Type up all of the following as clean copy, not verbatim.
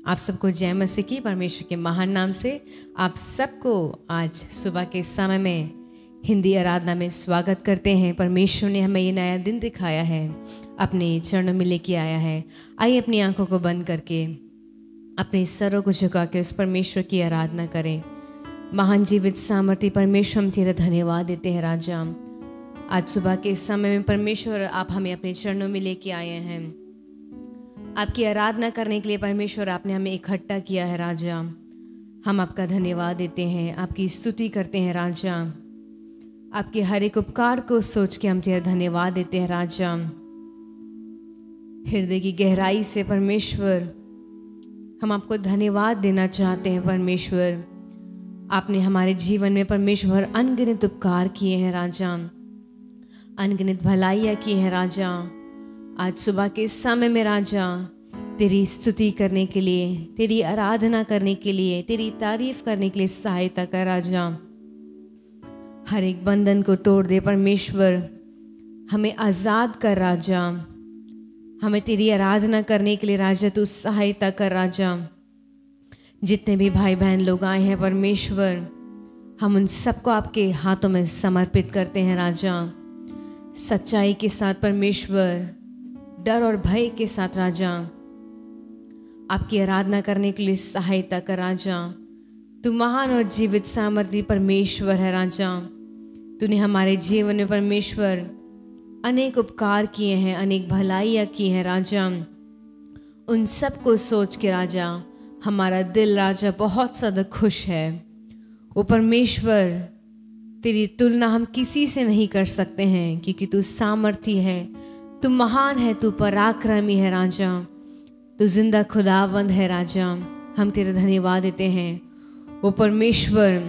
आप सबको जय मसीह की परमेश्वर के महान नाम से आप सबको आज सुबह के समय में हिंदी आराधना में स्वागत करते हैं। परमेश्वर ने हमें ये नया दिन दिखाया है, अपने चरणों में लेके आया है। आइए अपनी आंखों को बंद करके अपने सरों को झुका के उस परमेश्वर की आराधना करें। महान जीवित सामर्थ्य परमेश्वर, हम तेरा धन्यवाद देते हैं राजा। आज सुबह के समय में परमेश्वर आप हमें अपने चरणों में लेके आए हैं। आपकी आराधना करने के लिए परमेश्वर आपने हमें इकट्ठा किया है राजा। हम आपका धन्यवाद देते हैं, आपकी स्तुति करते हैं राजा। आपके हर एक उपकार को सोच के हम तेरा धन्यवाद देते हैं राजा। हृदय की गहराई से परमेश्वर हम आपको धन्यवाद देना चाहते हैं। परमेश्वर आपने हमारे जीवन में परमेश्वर अनगिनत उपकार किए हैं राजा, अनगिनत भलाइयाँ की हैं राजा। आज सुबह के समय में राजा तेरी स्तुति करने के लिए, तेरी आराधना करने के लिए, तेरी तारीफ करने के लिए सहायता कर राजा। हर एक बंधन को तोड़ दे परमेश्वर, हमें आज़ाद कर राजा। हमें तेरी आराधना करने के लिए राजा तू सहायता कर राजा। जितने भी भाई बहन लोग आए हैं परमेश्वर, हम उन सबको आपके हाथों में समर्पित करते हैं राजा। सच्चाई के साथ परमेश्वर, डर और भय के साथ राजा आपकी आराधना करने के लिए सहायता कर राजा। तू महान और जीवित सामर्थ्य परमेश्वर है राजा। तूने हमारे जीवन में परमेश्वर अनेक उपकार किए हैं, अनेक भलाइयाँ की हैं राजा। उन सब को सोच के राजा हमारा दिल राजा बहुत ज़्यादा खुश है। वो परमेश्वर तेरी तुलना हम किसी से नहीं कर सकते हैं, क्योंकि तू सामर्थी है, तू महान है, तू पराक्रमी है राजा, तू जिंदा खुदावंद है राजा। हम तेरा धन्यवाद देते हैं। वो परमेश्वर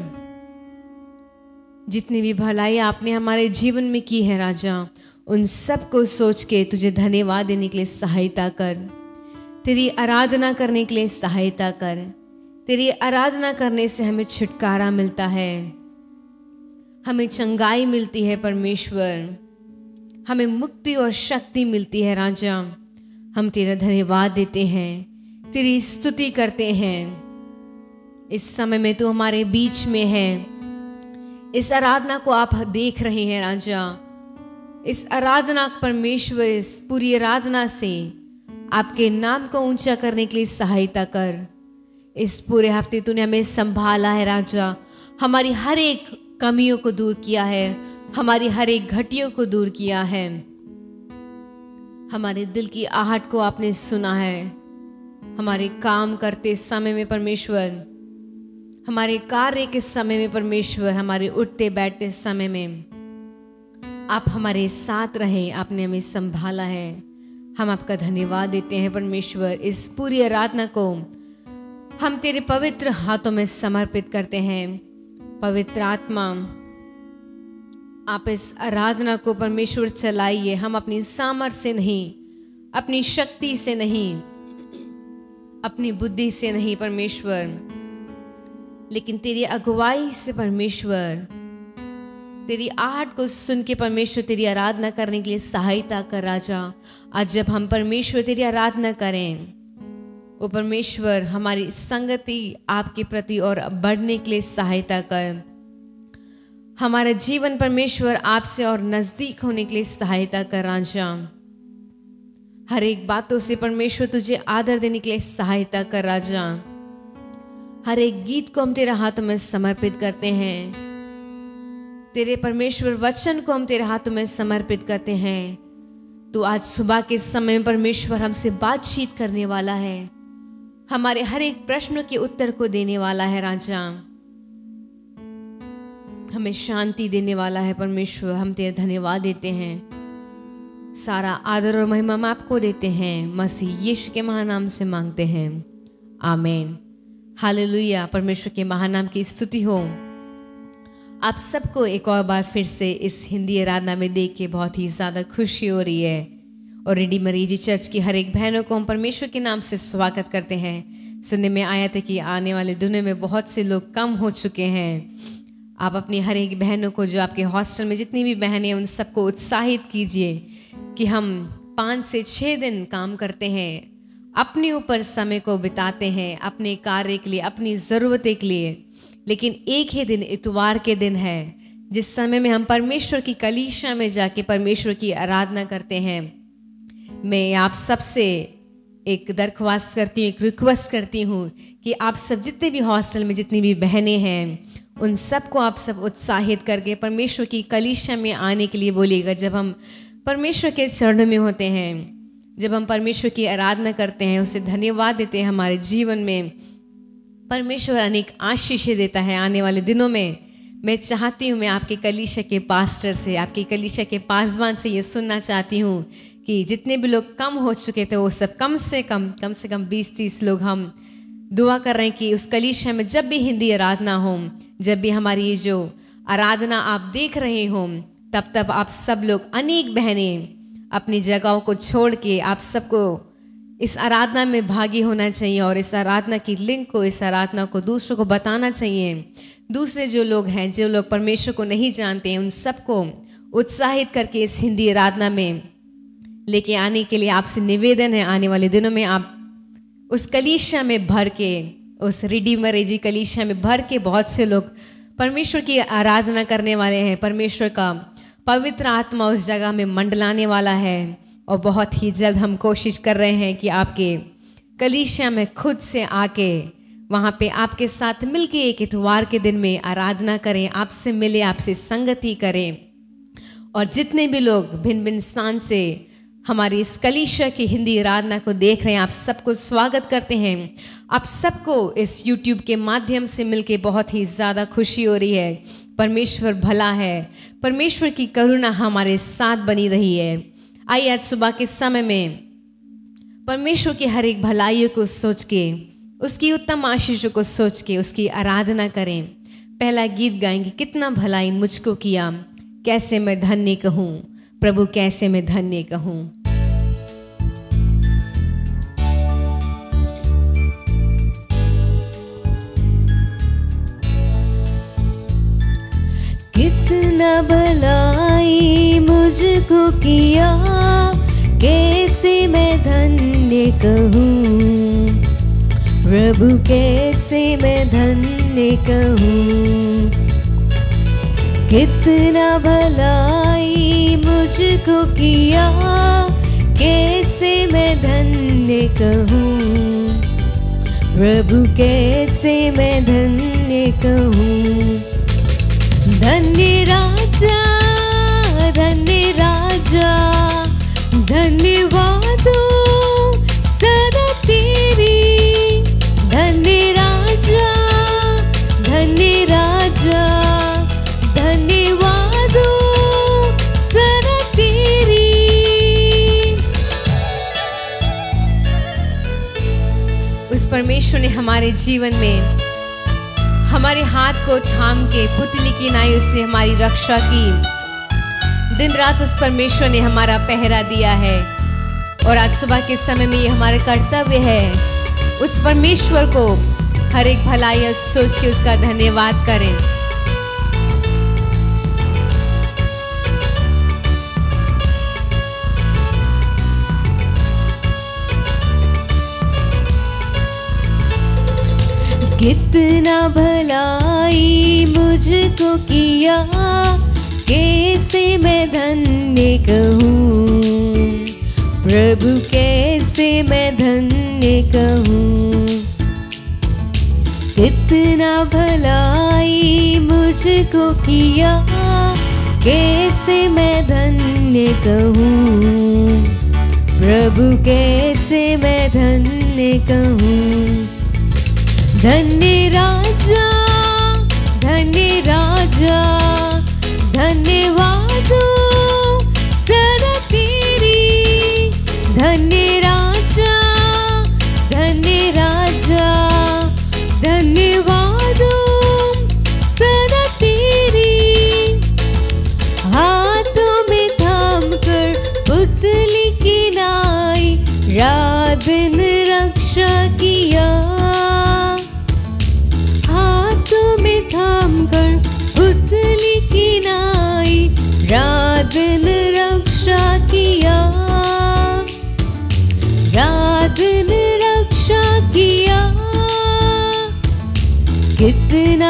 जितनी भी भलाई आपने हमारे जीवन में की है राजा, उन सब को सोच के तुझे धन्यवाद देने के लिए सहायता कर। तेरी आराधना करने के लिए सहायता कर। तेरी आराधना करने से हमें छुटकारा मिलता है, हमें चंगाई मिलती है परमेश्वर, हमें मुक्ति और शक्ति मिलती है राजा। हम तेरा धन्यवाद देते हैं, तेरी स्तुति करते हैं। इस समय में तू हमारे बीच में है। इस आराधना को आप देख रहे हैं राजा। इस आराधना परमेश्वर, इस पूरी आराधना से आपके नाम को ऊंचा करने के लिए सहायता कर। इस पूरे हफ्ते तूने हमें संभाला है राजा। हमारी हर एक कमियों को दूर किया है, हमारी हर एक घटियों को दूर किया है। हमारे दिल की आहट को आपने सुना है। हमारे काम करते समय में परमेश्वर, हमारे कार्य के समय में परमेश्वर, हमारे उठते बैठते समय में आप हमारे साथ रहे, आपने हमें संभाला है। हम आपका धन्यवाद देते हैं परमेश्वर। इस पूरी आराधना को हम तेरे पवित्र हाथों में समर्पित करते हैं। पवित्र आत्मा आप इस आराधना को परमेश्वर चलाइए। हम अपनी सामर्थ्य से नहीं, अपनी शक्ति से नहीं, अपनी बुद्धि से नहीं परमेश्वर, लेकिन तेरी अगुवाई से परमेश्वर, तेरी आहट को सुन के परमेश्वर तेरी आराधना करने के लिए सहायता कर राजा। आज जब हम परमेश्वर तेरी आराधना करें, वो परमेश्वर हमारी संगति आपके प्रति और बढ़ने के लिए सहायता कर। हमारा जीवन परमेश्वर आपसे और नजदीक होने के लिए सहायता कर राजा। हर एक बातों से परमेश्वर तुझे आदर देने के लिए सहायता कर राजा। हर एक गीत को हम तेरे हाथों में समर्पित करते हैं। तेरे परमेश्वर वचन को हम तेरे हाथों में समर्पित करते हैं। तो आज सुबह के समय में परमेश्वर हमसे बातचीत करने वाला है, हमारे हर एक प्रश्न के उत्तर को देने वाला है राजा, हमें शांति देने वाला है परमेश्वर। हम तेरा धन्यवाद देते हैं। सारा आदर और महिमा हम आपको देते हैं। मसीह यीशु के महान नाम से मांगते हैं, आमीन। हालेलुया। परमेश्वर के महान नाम की स्तुति हो। आप सबको एक और बार फिर से इस हिंदी आराधना में देख के बहुत ही ज़्यादा खुशी हो रही है। और रिडीमर मरीजी चर्च की हर एक बहनों को हम परमेश्वर के नाम से स्वागत करते हैं। सुनने में आया था कि आने वाले दिनों में बहुत से लोग कम हो चुके हैं। आप अपनी हर एक बहनों को, जो आपके हॉस्टल में जितनी भी बहनें हैं, उन सबको उत्साहित कीजिए कि हम 5 से 6 दिन काम करते हैं अपने ऊपर समय को बिताते हैं, अपने कार्य के लिए, अपनी ज़रूरतें के लिए। लेकिन एक ही दिन, इतवार के दिन है, जिस समय में हम परमेश्वर की कलीसिया में जाके परमेश्वर की आराधना करते हैं। मैं आप सबसे एक दरख्वास्त करती हूँ, एक रिक्वेस्ट करती हूँ कि आप सब जितने भी हॉस्टल में जितनी भी बहनें हैं, उन सबको आप सब उत्साहित करके परमेश्वर की कलीसिया में आने के लिए बोलिएगा। जब हम परमेश्वर के चरणों में होते हैं, जब हम परमेश्वर की आराधना करते हैं, उसे धन्यवाद देते हैं, हमारे जीवन में परमेश्वर अनेक आशीषें देता है। आने वाले दिनों में मैं चाहती हूँ, मैं आपके कलीसिया के पास्टर से, आपके कलीसिया के पासबान से ये सुनना चाहती हूँ कि जितने भी लोग कम हो चुके थे वो सब कम से कम 20-30 लोग हम दुआ कर रहे हैं कि उस कलीसिया में जब भी हिंदी आराधना हो, जब भी हमारी ये जो आराधना आप देख रहे हो, तब आप सब लोग, अनेक बहनें अपनी जगहों को छोड़ के आप सबको इस आराधना में भागी होना चाहिए और इस आराधना की लिंक को, इस आराधना को दूसरों को बताना चाहिए। दूसरे जो लोग हैं, जो लोग परमेश्वर को नहीं जानते हैं, उन सबको उत्साहित करके इस हिंदी आराधना में लेके आने के लिए आपसे निवेदन है। आने वाले दिनों में आप उस कलीसिया में भर के, उस रिडीमर एजी कलीसिया में भर के बहुत से लोग परमेश्वर की आराधना करने वाले हैं। परमेश्वर का पवित्र आत्मा उस जगह में मंडलाने वाला है और बहुत ही जल्द हम कोशिश कर रहे हैं कि आपके कलीसिया में खुद से आके वहाँ पे आपके साथ मिलके एक इतवार के दिन में आराधना करें, आपसे मिले, आपसे संगति करें। और जितने भी लोग भिन्न भिन्न स्थान से हमारी इस कलीसिया की हिंदी आराधना को देख रहे हैं, आप सबको स्वागत करते हैं। आप सबको इस YouTube के माध्यम से मिलके बहुत ही ज़्यादा खुशी हो रही है। परमेश्वर भला है, परमेश्वर की करुणा हमारे साथ बनी रही है। आइए आज सुबह के समय में परमेश्वर की हर एक भलाइयों को सोच के, उसकी उत्तम आशीषों को सोच के उसकी आराधना करें। पहला गीत गाएंगे, कितना भलाई मुझको किया, कैसे मैं धन्य कहूँ प्रभु, कैसे मैं धन्य कहूँ। कितना भलाई मुझको किया, कैसे मैं धन्य कहूँ प्रभु, कैसे मैं धन्य कहूँ। कितना भलाई मुझको किया, कैसे मैं धन्य कहूँ प्रभु, कैसे मैं धन्य कहूँ। धन्य राजा, धन्य राजा, धन्यवाद सदा तेरी। धन्य राजा, धन्य राजा, धन्यवाद सदा तेरी। उस परमेश्वर ने हमारे जीवन में हमारे हाथ को थाम के पुतली की नाई उसने हमारी रक्षा की। दिन रात उस परमेश्वर ने हमारा पहरा दिया है और आज सुबह के समय में ये हमारा कर्तव्य है उस परमेश्वर को हर एक भलाई सोच के उसका धन्यवाद करें। कितना भलाई मुझको किया, कैसे मैं धन्य कहूँ प्रभु, कैसे मैं धन्य कहूँ। कितना भलाई मुझको किया, कैसे मैं धन्य कहूँ प्रभु, कैसे मैं धन्य कहूँ। धन्य राजा, धन्य राजा, धन्यवाद सदा तेरी। धन्य राजा, धन्य राजा, धन्यवाद सदा तेरी। हाथों में थाम कर पुतली की नाई, रात दिन रक्षा किया। में थाम कर पुतली की नाई, रात दिन रक्षा किया। रात दिन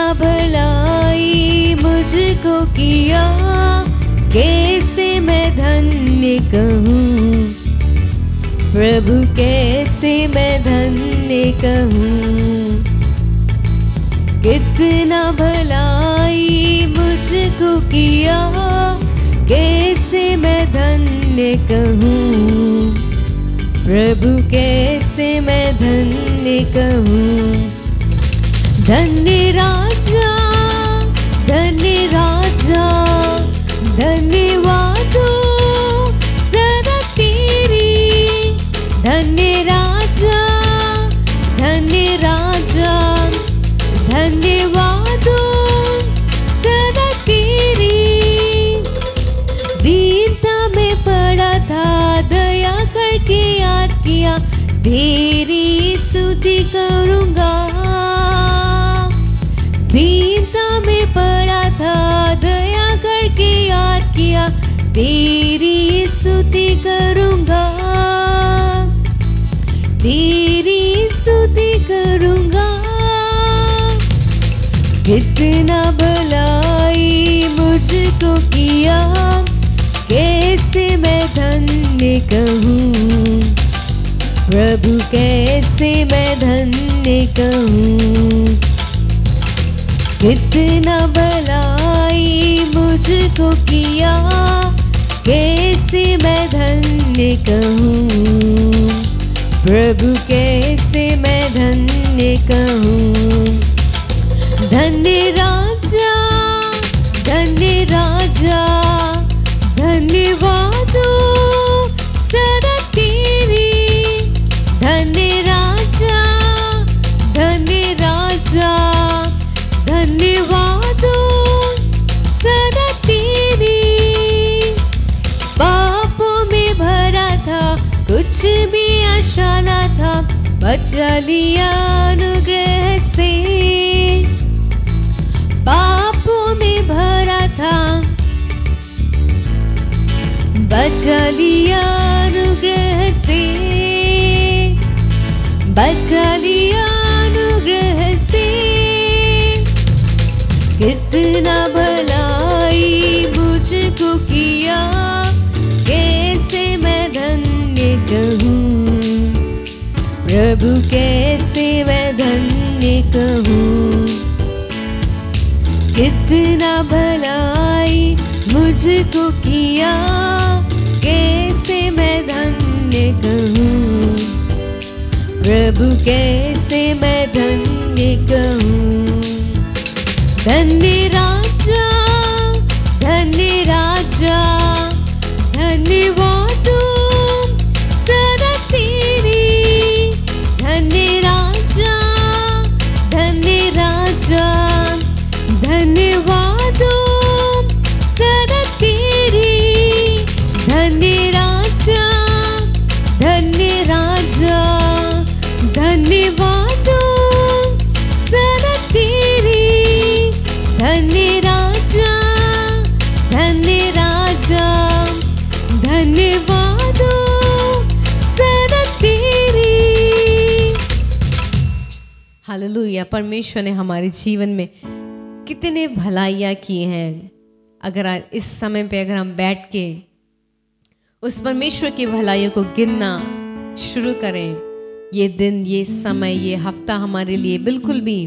भलाई मुझको किया, कैसे मैं धन्य कहूँ प्रभु, कैसे मैं धन्य कहूँ। कितना भलाई मुझको किया, कैसे मैं धन्य कहूँ प्रभु, कैसे मैं धन्य कहूँ। धन्य राजा, धन्य राजा, धन्यवाद सदा तेरी। धन्य राजा, धन्य राजा, धन्यवाद सदा तेरी। दीनता में पड़ा था, दया करके याद किया, तेरी स्तुति करूँगा। दीनता में पड़ा था, दया करके याद किया, तेरी स्तुति करूँगा, तेरी स्तुति करूँगा। कितना भलाई मुझको किया, कैसे मैं धन्य कहूँ प्रभु, कैसे मैं धन्य कहूँ। कितना भलाई मुझको किया, कैसे मैं धन्य कहूँ प्रभु, कैसे मैं धन्य कहूँ। धन्य राजा, धन्य राजा, धन्यवाद सदा तेरी। धन्य राजा, धन्य राजा, धन्यवाद सदा तेरी। पापों में भरा था, कुछ भी आशा न था, बचा लिया अनुग्रह से। पापों में भरा था, बचा लिया अनुग्रह से, बचा लिया अनुग्रह से। कितना भलाई मुझको किया, कैसे मैं धन्य कहूँ प्रभु, कैसे मैं धन्य कहूँ। कितना भलाई मुझको किया, कैसे मैं धन्य कहूँ प्रभु, कैसे मैं धन्य कहूँ। धन्य राजा, धन्य राजा, धन्यवाद सदा तेरी। धन्य राजा, धन्य राजा, धन्यवाद सदा तेरी। धन्य राजा, धन्य राजा, धन्यवाद सदा तेरी। धन्य राजा, धन्य राजा, धन्यवाद सदा तेरी। हालेलुया। परमेश्वर ने हमारे जीवन में कितने भलाइयाँ की हैं। अगर आज इस समय पे अगर हम बैठ के उस परमेश्वर की भलाइयों को गिनना शुरू करें, ये दिन, ये समय, ये हफ्ता हमारे लिए बिल्कुल भी,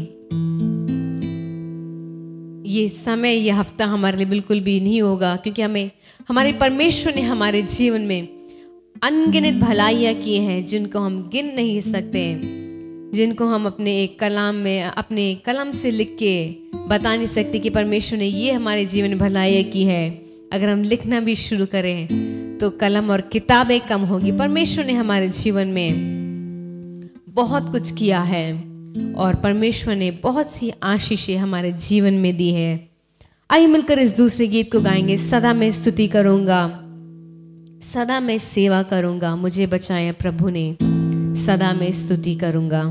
ये समय, ये हफ्ता हमारे लिए बिल्कुल भी नहीं होगा, क्योंकि हमें हमारे परमेश्वर ने हमारे जीवन में अनगिनत भलाइयाँ की हैं जिनको हम गिन नहीं सकते, जिनको हम अपने एक कलाम में, अपने कलम से लिख के बता नहीं सकते कि परमेश्वर ने ये हमारे जीवन में भलाइयाँ की है। अगर हम लिखना भी शुरू करें तो कलम और किताबें कम होगी। परमेश्वर ने हमारे जीवन में बहुत कुछ किया है और परमेश्वर ने बहुत सी आशीषें हमारे जीवन में दी है। आइए मिलकर इस दूसरे गीत को गाएंगे। सदा मैं स्तुति करूंगा, सदा मैं सेवा करूंगा, मुझे बचाया प्रभु ने, सदा मैं स्तुति करूंगा।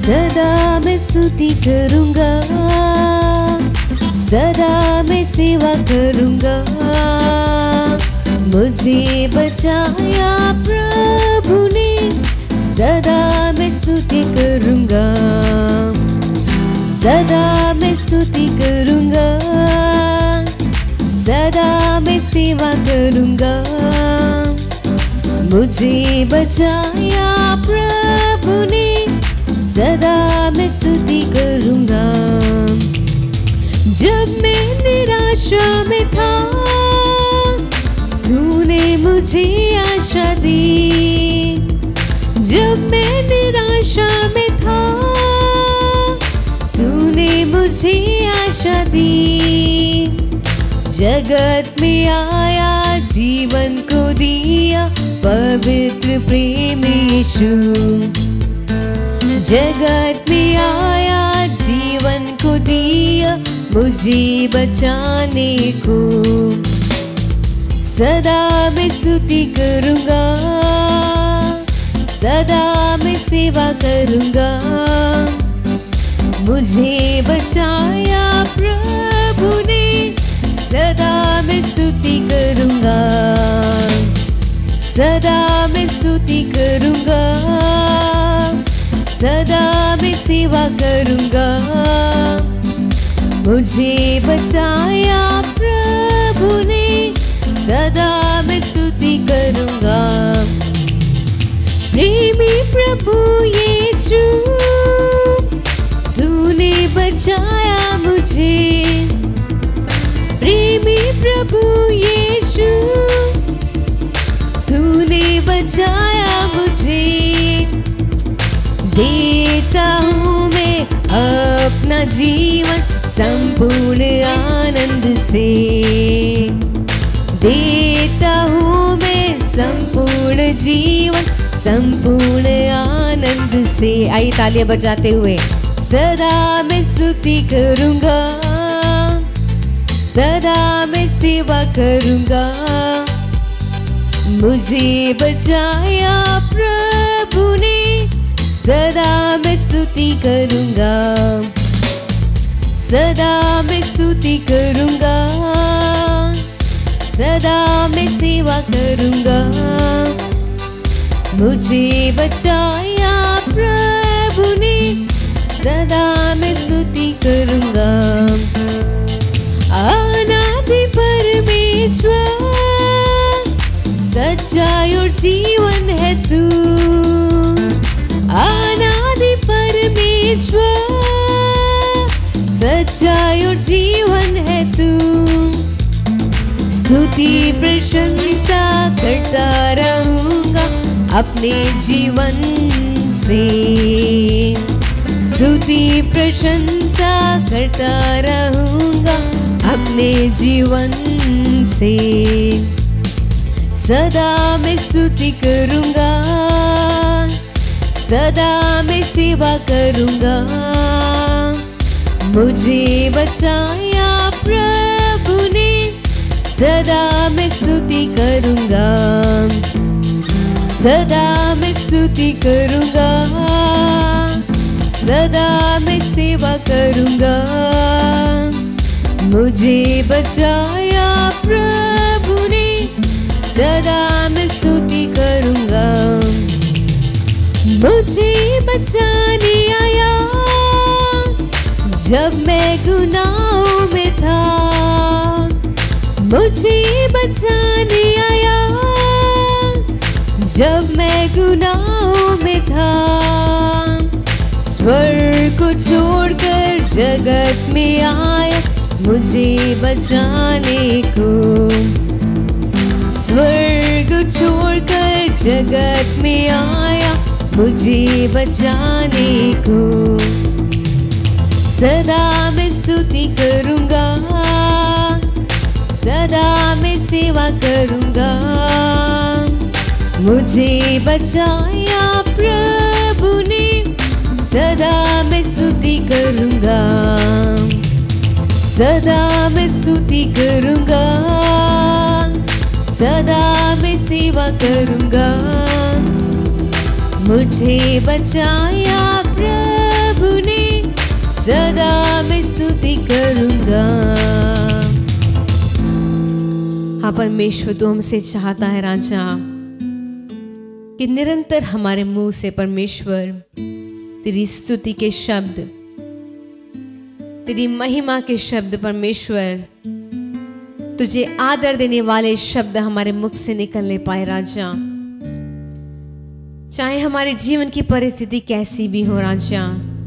सदा मैं स्तुति करूँगा, सदा मैं सेवा करूँगा। मुझे बचाया प्रभु ने, सदा मैं स्तुति करूँगा, सदा मैं स्तुति करूँगा, सदा मैं सेवा करूँगा। मुझे बचाया प्रभु ने, सदा मैं स्तुति करूँगा। जब मैं निराशा में था, तूने मुझे आशा दी। जब मैं निराशा में था, तूने मुझे आशा दी। जगत में आया, जीवन को दिया, पवित्र प्रेम यीशु। जगत में आया, जीवन को दिया, मुझे बचाने को। सदा मैं स्तुति करूँगा, सदा मैं सेवा करूँगा। मुझे बचाया प्रभु ने, सदा मैं स्तुति करूँगा, सदा मैं स्तुति करूँगा, सदा मैं सेवा करूँगा। मुझे बचाया प्रभु ने, सदा मैं स्तुति करूँगा। प्रेमी प्रभु यीशु, तूने बचाया मुझे। प्रेमी प्रभु यीशु, तूने बचाया मुझे। देता हूँ मैं अपना जीवन संपूर्ण आनंद से। देता हूँ मैं संपूर्ण जीवन संपूर्ण आनंद से। आइए तालियां बजाते हुए। सदा मैं स्तुति करूँगा, सदा मैं सेवा करूँगा। मुझे बचाया प्रभु ने, सदा मैं स्तुति करूँगा, सदा मैं स्तुति करूँगा, सदा मैं सेवा करूँगा। मुझे बचाया प्रभु ने, सदा मैं स्तुति करूँगा। अनादि परमेश्वर, सच्चाई और जीवन है तू। अनादि परमेश्वर, सच्चाई और जीवन है तू। स्तुति प्रशंसा करता रहूँगा अपने जीवन से। स्तुति प्रशंसा करता रहूँगा अपने जीवन से। सदा मैं स्तुति करूँगा, सदा मैं सेवा करूँगा। मुझे बचाया प्रभु ने, सदा मैं स्तुति करूँगा, सदा मैं स्तुति करूँगा, सदा मैं सेवा करूँगा। मुझे बचाया प्रभु ने, सदा मैं स्तुति करूँगा। मुझे बचाने आया जब मैं गुनाहों में था। मुझे बचाने आया जब मैं गुनाहों में था। स्वर्ग को छोड़कर जगत में आया मुझे बचाने को। स्वर्ग छोड़कर जगत में आया मुझे बचाने को। सदा मैं स्तुति करूँगा, सदा मैं सेवा करूँगा। मुझे बचाया प्रभु ने, सदा मैं स्तुति करूँगा, सदा मैं स्तुति करूँगा, सदा मैं सेवा करूँगा। मुझे बचाया प्रभु सदा मैं स्तुति करूंगा। हाँ परमेश्वर, तू हमसे चाहता है राजा कि निरंतर हमारे मुंह से परमेश्वर तेरी स्तुति के शब्द, तेरी महिमा के शब्द परमेश्वर, तुझे आदर देने वाले शब्द हमारे मुख से निकलने पाए राजा। चाहे हमारे जीवन की परिस्थिति कैसी भी हो राजा,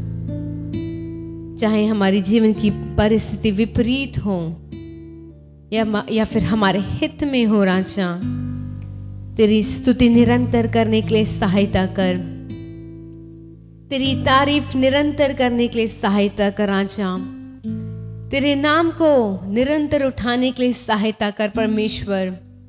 चाहे हमारी जीवन की परिस्थिति विपरीत हो या फिर हमारे हित में हो राजा, तेरी स्तुति निरंतर करने के लिए सहायता कर, तेरी तारीफ निरंतर करने के लिए सहायता कर राजा, तेरे नाम को निरंतर उठाने के लिए सहायता कर परमेश्वर।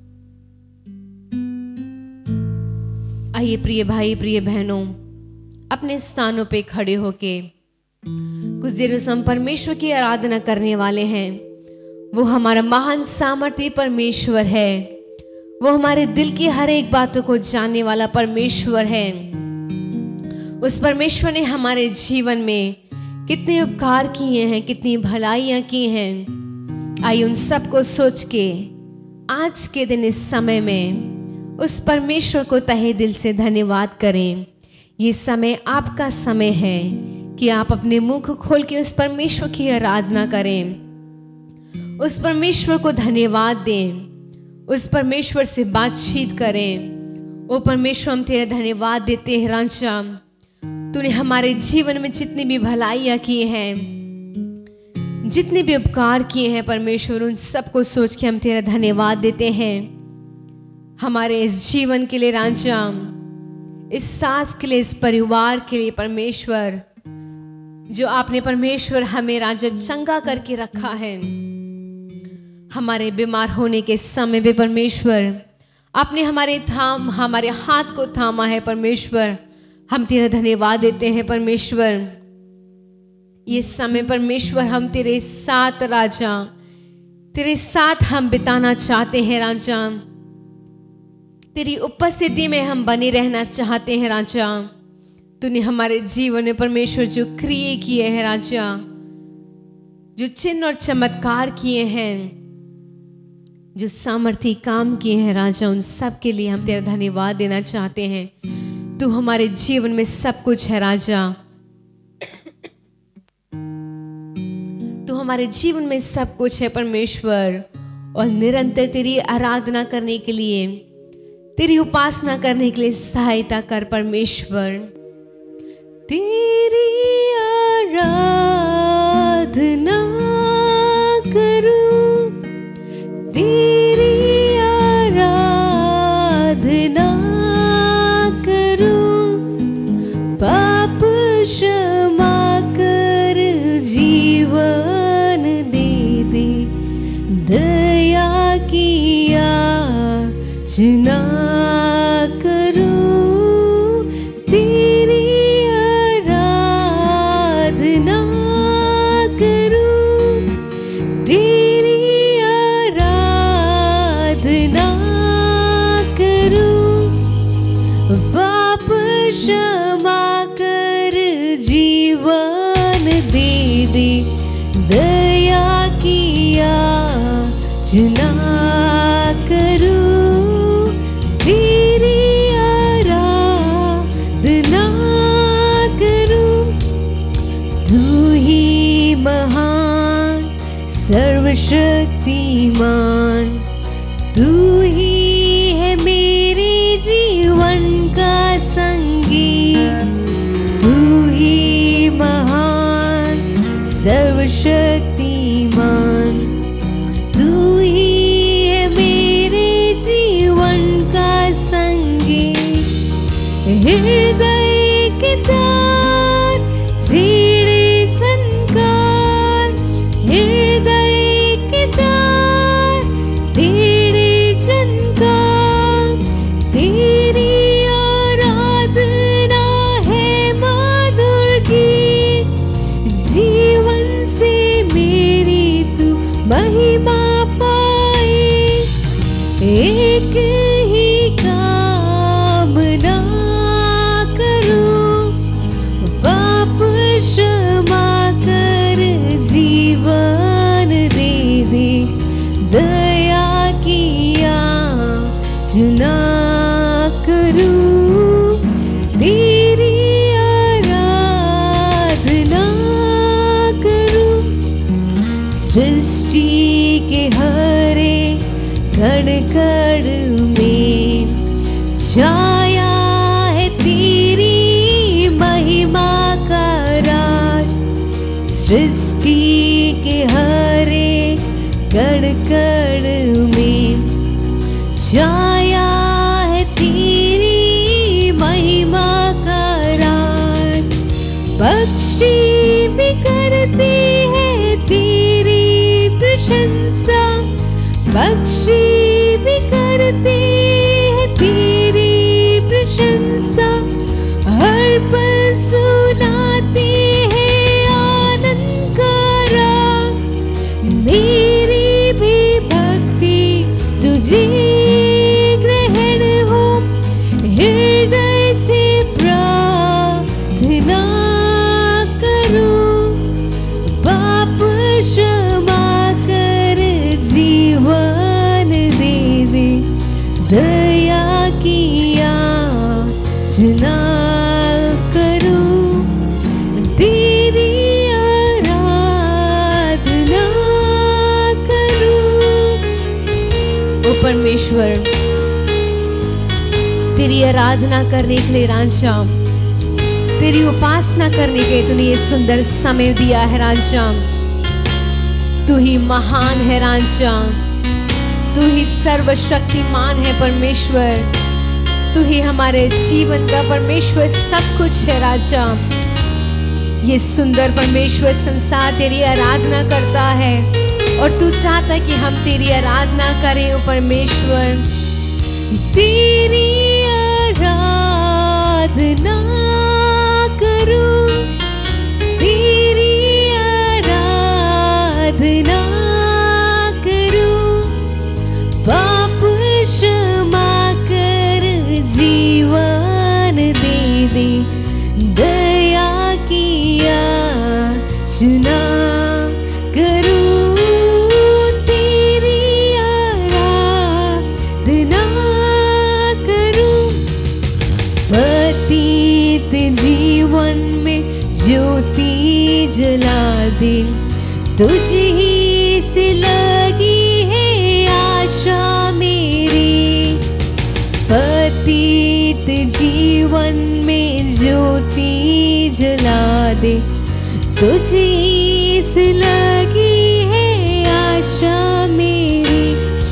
आइए प्रिय भाई प्रिय बहनों, अपने स्थानों पे खड़े होके कुछ देर हम परमेश्वर की आराधना करने वाले हैं। वो हमारा महान सामर्थी परमेश्वर है, वो हमारे दिल की हर एक बातों को जानने वाला परमेश्वर है। उस परमेश्वर ने हमारे जीवन में कितने उपकार किए हैं, कितनी भलाइयां की हैं। आइए उन सब को सोच के आज के दिन इस समय में उस परमेश्वर को तहे दिल से धन्यवाद करें। ये समय आपका समय है कि आप अपने मुख खोल के उस परमेश्वर की आराधना करें, उस परमेश्वर को धन्यवाद दें, उस परमेश्वर से बातचीत करें। ओ परमेश्वर, हम तेरा धन्यवाद देते हैं राजा, तूने हमारे जीवन में जितनी भी भलाइयाँ की हैं, जितने भी उपकार किए हैं परमेश्वर, उन सबको सोच के हम तेरा धन्यवाद देते हैं। हमारे इस जीवन के लिए राजा, इस सांस के लिए, इस परिवार के लिए परमेश्वर, जो आपने परमेश्वर हमें राजा चंगा करके रखा है। हमारे बीमार होने के समय पे परमेश्वर आपने हमारे हाथ को थामा है परमेश्वर, हम तेरा धन्यवाद देते हैं परमेश्वर। ये समय परमेश्वर हम तेरे साथ राजा, तेरे साथ हम बिताना चाहते हैं राजा, तेरी उपस्थिति में हम बने रहना चाहते हैं राजा। तूने हमारे जीवन में परमेश्वर जो क्रिया किए हैं राजा, जो चिन्ह और चमत्कार किए हैं, जो सामर्थी काम किए हैं राजा, उन सब के लिए हम तेरा धन्यवाद देना चाहते हैं। तू हमारे जीवन में सब कुछ है राजा, तू हमारे जीवन में सब कुछ है परमेश्वर। और निरंतर तेरी आराधना करने के लिए, तेरी उपासना करने के लिए सहायता कर परमेश्वर। तेरी आराधना करूं, तेरी आराधना करूं, पाप क्षमा कर जीवन दे दे, दया की याचना करूं, तेरी आराधना करूं, तेरी आराधना करूं, पाप क्षमा कर जीवन दे दे, दया की याचना करूं, तेरी आराधना करूं। तू ही महान सर्वशक्तिमान, तू ही है मेरे जीवन का संगी, तू ही महान सर्वशक्तिमान, तू ही है मेरे जीवन का संगी। हृदय के तार छेड़े झनकार, हृदय के तार छेड़े झनकार, तेरी आराधना है मधुर गीत, जीवन से मेरी तू महिमा पाए। एक ही कामना चुना करूं तेरी आराधना करूं। सृष्टि के हरे कण कण में छाया है तेरी महिमा का राज। सृष्टि के हरे कण कण में छाया है तेरी महिमा का राज। पक्षी भी करते हैं तेरी प्रशंसा, पक्षी भी करते हैं तेरी प्रशंसा। हर पल सुनाते हैं आनंद का राग। मेरी भी भक्ति तुझे ग्रहण हो, हृदय से प्रार्थना करूं। पाप क्षमा कर जीवन दे दे, दया किया चुना करूं तेरी आराधना करूं। ओ परमेश्वर, तेरी आराधना करने के लिए राजा, तेरी उपासना करने के लिए तूने ये सुंदर समय दिया है राजा। तू ही महान है राजा, तू ही सर्वशक्तिमान है परमेश्वर। तू ही हमारे जीवन का परमेश्वर सब कुछ है राजा। ये सुंदर परमेश्वर संसार तेरी आराधना करता है और तू चाहता कि हम तेरी आराधना करें। ओ परमेश्वर, तेरी आराधना करूं, तेरी आराधना करूं। पाप क्षमा कर जीवन दे दे, दया किया चुना करूं तेरी आराधना करूं। पतित जीवन में ज्योति जला दे, तुझ ही से लगी है आशा मेरी। पतित जीवन में ज्योति जला दे, तुझ ही से लगी है आशा मेरी।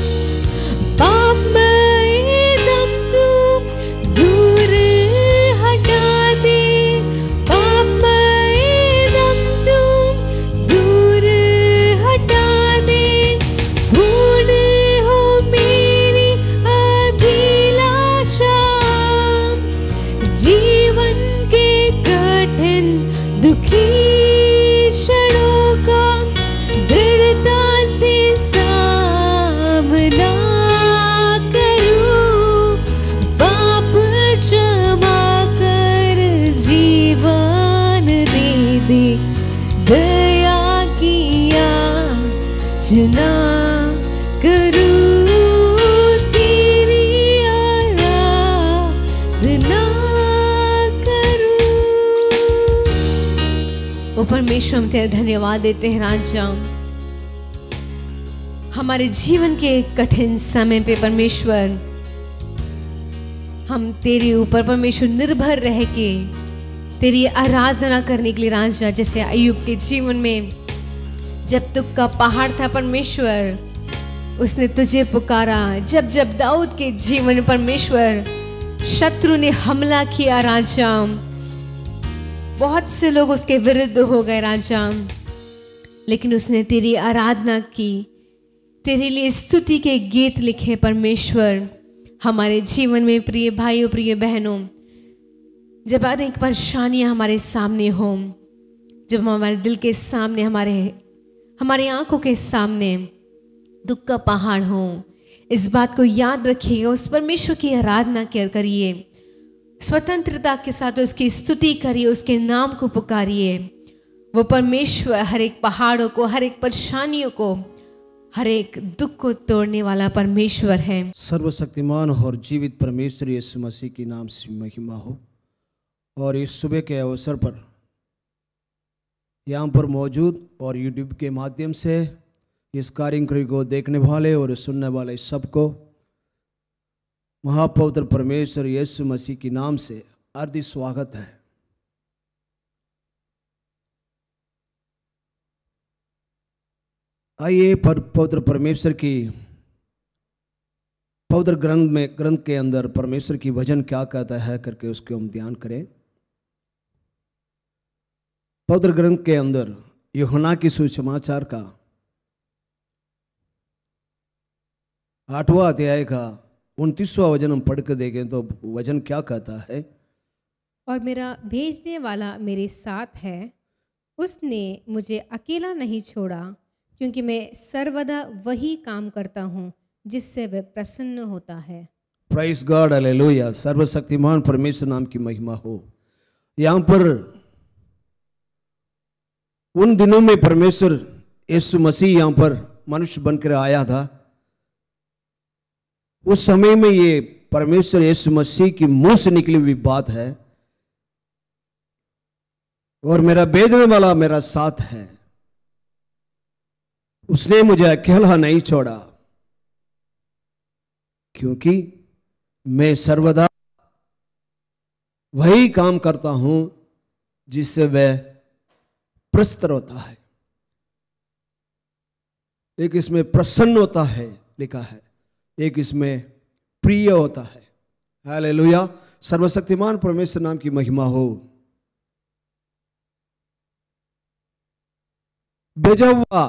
पापमय दम तू दूर हटा दे, पापमय दम तू दूर हटा दे। पूर्ण हो मेरी अभिलाषा, जीवन के कठिन दुखी क्षणों का दृढ़ता से सामना करूं। पाप क्षमा कर जीवन दे दे, दया किया चुना करूं तेरी आराधना करूं। ओ परमेश्वर, हम तेरा धन्यवाद देते हैं राजा। हमारे जीवन के कठिन समय पे परमेश्वर, हम तेरे ऊपर परमेश्वर निर्भर रह के तेरी आराधना करने के लिए राजा। जैसे अय्यूब के जीवन में जब दुख का पहाड़ था परमेश्वर, उसने तुझे पुकारा। जब जब दाऊद के जीवन में परमेश्वर शत्रु ने हमला किया राजा, बहुत से लोग उसके विरुद्ध हो गए राजा, लेकिन उसने तेरी आराधना की, तेरे लिए स्तुति के गीत लिखे परमेश्वर। हमारे जीवन में प्रिय भाइयों, प्रिय बहनों, जब अनेक परेशानियां हमारे सामने हों, जब हमारे दिल के सामने, हमारे आंखों के सामने दुख का पहाड़ हो, इस बात को याद रखिएगा, उस परमेश्वर की आराधना करिए, स्वतंत्रता के साथ उसकी स्तुति करिए, उसके नाम को पुकारिए। वो परमेश्वर हर एक पहाड़ों को, हर एक परेशानियों को हर एक दुख को तोड़ने वाला परमेश्वर है। सर्वशक्तिमान और जीवित परमेश्वर यीशु मसीह के नाम से महिमा हो। और इस सुबह के अवसर पर यहाँ पर मौजूद और यूट्यूब के माध्यम से इस कार्यक्रम को देखने वाले और सुनने वाले सबको महापवित्र परमेश्वर यीशु मसीह के नाम से हार्दिक स्वागत है। आइए पवित्र परमेश्वर की पवित्र ग्रंथ के अंदर परमेश्वर की वचन क्या कहता है करके उसके हम ध्यान करें। पवित्र ग्रंथ के अंदर यूहन्ना की सुसमाचार का 8वां अध्याय का 29वां वचन हम पढ़ कर देखें तो वचन क्या कहता है। और मेरा भेजने वाला मेरे साथ है, उसने मुझे अकेला नहीं छोड़ा, क्योंकि मैं सर्वदा वही काम करता हूँ जिससे वह प्रसन्न होता है। Praise God, hallelujah. सर्वशक्तिमान परमेश्वर नाम की महिमा हो। यहाँ पर उन दिनों में परमेश्वर यीशु मसीह यहाँ पर मनुष्य बनकर आया था। उस समय में ये परमेश्वर यीशु मसीह की मुंह से निकली हुई बात है, और मेरा भेजने वाला मेरा साथ है, उसने मुझे अकेला नहीं छोड़ा, क्योंकि मैं सर्वदा वही काम करता हूं जिससे वह प्रसन्न होता है। एक इसमें प्रसन्न होता है लिखा है, एक इसमें प्रिय होता है। हालेलुया। सर्वशक्तिमान परमेश्वर नाम की महिमा हो। भेजा हुआ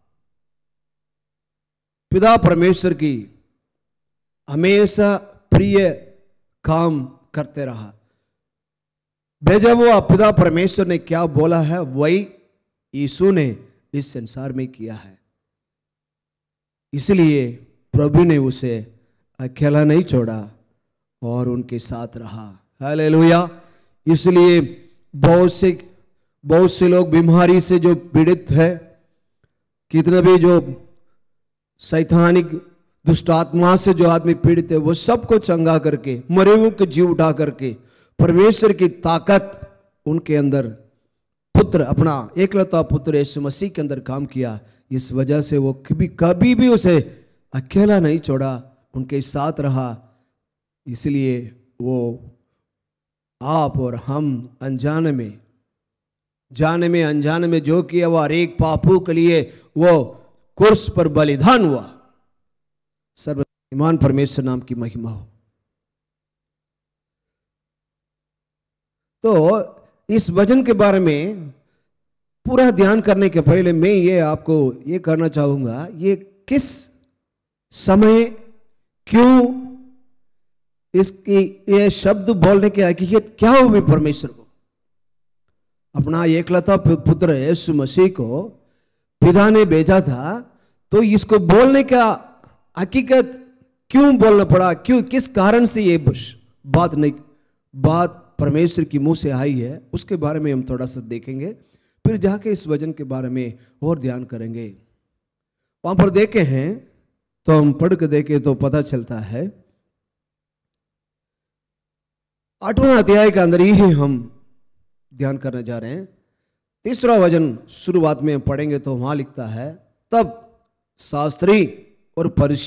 पिता परमेश्वर की हमेशा प्रिय काम करते रहा। भेजा हुआ पिता परमेश्वर ने क्या बोला है वही यीशु ने इस संसार में किया है। इसलिए प्रभु ने उसे अकेला नहीं छोड़ा और उनके साथ रहा। हालेलुया। इसलिए बहुत से लोग बीमारी से जो पीड़ित है, कितने भी जो शैतानिक दुष्ट आत्मा से जो आदमी पीड़ित है, वो सबको चंगा करके, मरे हुए को जी उठा करके परमेश्वर की ताकत उनके अंदर पुत्र, अपना एकलौता पुत्र यीशु मसीह के अंदर काम किया। इस वजह से वो कभी भी उसे अकेला नहीं छोड़ा, उनके साथ रहा। इसलिए वो आप और हम अनजाने में, जाने में अनजाने में जो किया वो हर एक पापों के लिए वो क्रूस पर बलिदान हुआ। सर्वशक्तिमान परमेश्वर नाम की महिमा हो। तो इस वचन के बारे में पूरा ध्यान करने के पहले मैं ये आपको ये करना चाहूंगा, ये किस समय क्यों इसकी ये शब्द बोलने की हकीकत क्या हुई। परमेश्वर को अपना एकलौता पुत्र यीशु मसीह को पिता ने भेजा था, तो इसको बोलने का हकीकत क्यों बोलना पड़ा, क्यों, किस कारण से ये बात परमेश्वर की मुंह से आई है, उसके बारे में हम थोड़ा सा देखेंगे। फिर जाके इस वचन के बारे में और ध्यान करेंगे। वहां पर देखे हैं तो हम पढ़ के देखे तो पता चलता है 8वां अध्याय के अंदर ही हम ध्यान करने जा रहे हैं। 3रा वचन शुरुआत में पढ़ेंगे तो वहां लिखता है, तब शास्त्री और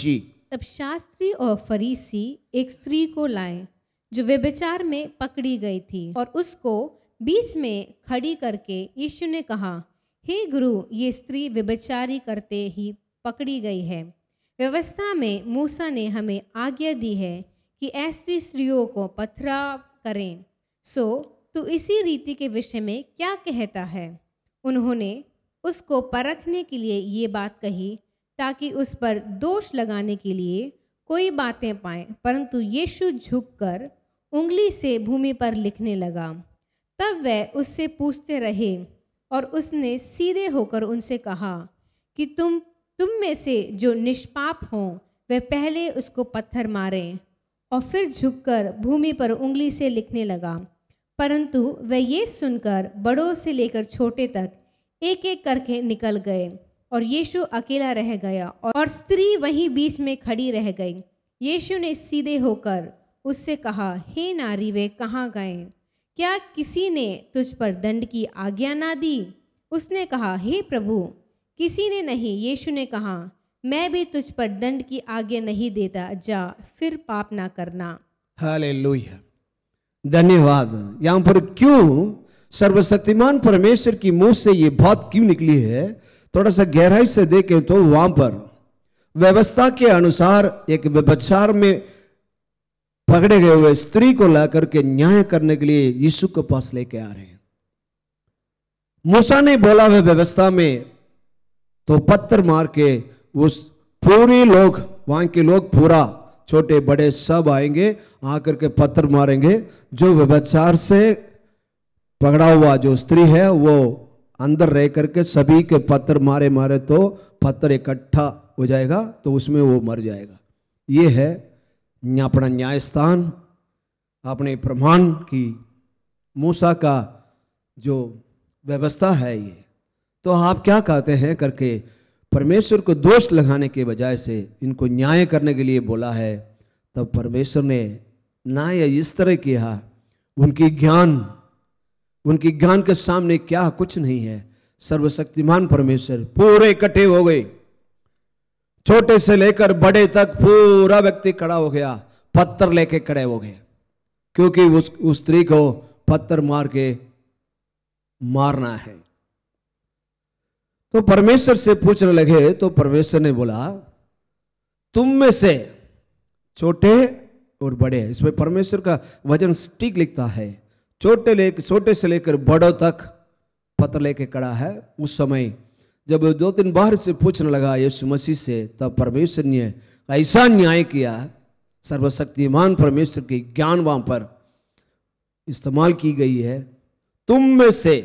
फरीसी एक स्त्री को लाए जो व्यभिचार में पकड़ी गई थी, और उसको बीच में खड़ी करके यीशु ने कहा, हे गुरु, ये स्त्री व्यभिचारी करते ही पकड़ी गई है। व्यवस्था में मूसा ने हमें आज्ञा दी है कि ऐसी स्त्रियों को पथराव करें, सो तू इसी रीति के विषय में क्या कहता है। उन्होंने उसको परखने के लिए ये बात कही, ताकि उस पर दोष लगाने के लिए कोई बातें पाए। परंतु यीशु झुककर उंगली से भूमि पर लिखने लगा। तब वह उससे पूछते रहे, और उसने सीधे होकर उनसे कहा कि तुम में से जो निष्पाप हों वह पहले उसको पत्थर मारें। और फिर झुककर भूमि पर उंगली से लिखने लगा। परंतु वह ये सुनकर बड़ों से लेकर छोटे तक एक एक करके निकल गए और यीशु अकेला रह गया और स्त्री वहीं बीच में खड़ी रह गई। यीशु ने सीधे होकर उससे कहा, हे नारी, वे कहाँ गए? क्या किसी ने तुझ पर दंड की आज्ञा ना दी? उसने कहा, हे प्रभु, किसी ने नहीं। यीशु ने कहा, मैं भी तुझ पर दंड की आज्ञा नहीं देता, जा फिर पाप ना करना। हालेलुया, धन्यवाद। यहां पर क्यों सर्वशक्तिमान परमेश्वर की मुंह से ये बात क्यों निकली है, थोड़ा सा गहराई से देखें तो वहां पर व्यवस्था के अनुसार एक व्यभिचार में पकड़े गए हुए स्त्री को लाकर के न्याय करने के लिए यीशु के पास लेके आ रहे हैं। मूसा ने बोला हुआ व्यवस्था में तो पत्थर मार के उस पूरे लोग, वहां के लोग पूरा छोटे बड़े सब आएंगे, आकर के पत्थर मारेंगे। जो व्यभिचार से पकड़ा हुआ जो स्त्री है वो अंदर रह करके सभी के पत्थर मारे मारे तो पत्थर इकट्ठा हो जाएगा तो उसमें वो मर जाएगा। ये है अपना न्याय स्थान, अपने प्रमाण की मूसा का जो व्यवस्था है। ये तो आप क्या कहते हैं करके परमेश्वर को दोष लगाने के बजाय से इनको न्याय करने के लिए बोला है। तब परमेश्वर ने न्याय इस तरह किया, उनकी ज्ञान के सामने क्या कुछ नहीं है। सर्वशक्तिमान परमेश्वर पूरे इकट्ठे हो गए, छोटे से लेकर बड़े तक पूरा व्यक्ति खड़ा हो गया, पत्थर लेके खड़े हो गए, क्योंकि उस स्त्री को पत्थर मार के मारना है। तो परमेश्वर से पूछने लगे तो परमेश्वर ने बोला, तुम में से छोटे और बड़े, इसमें परमेश्वर का वचन स्टिक लिखता है, छोटे से लेकर बड़ों तक पत्थर लेके खड़ा है। उस समय जब 2-3 बार से पूछने लगा यीशु मसीह से, तब परमेश्वर ने ऐसा न्याय किया। सर्वशक्तिमान परमेश्वर की ज्ञान वहां पर इस्तेमाल की गई है। तुम में से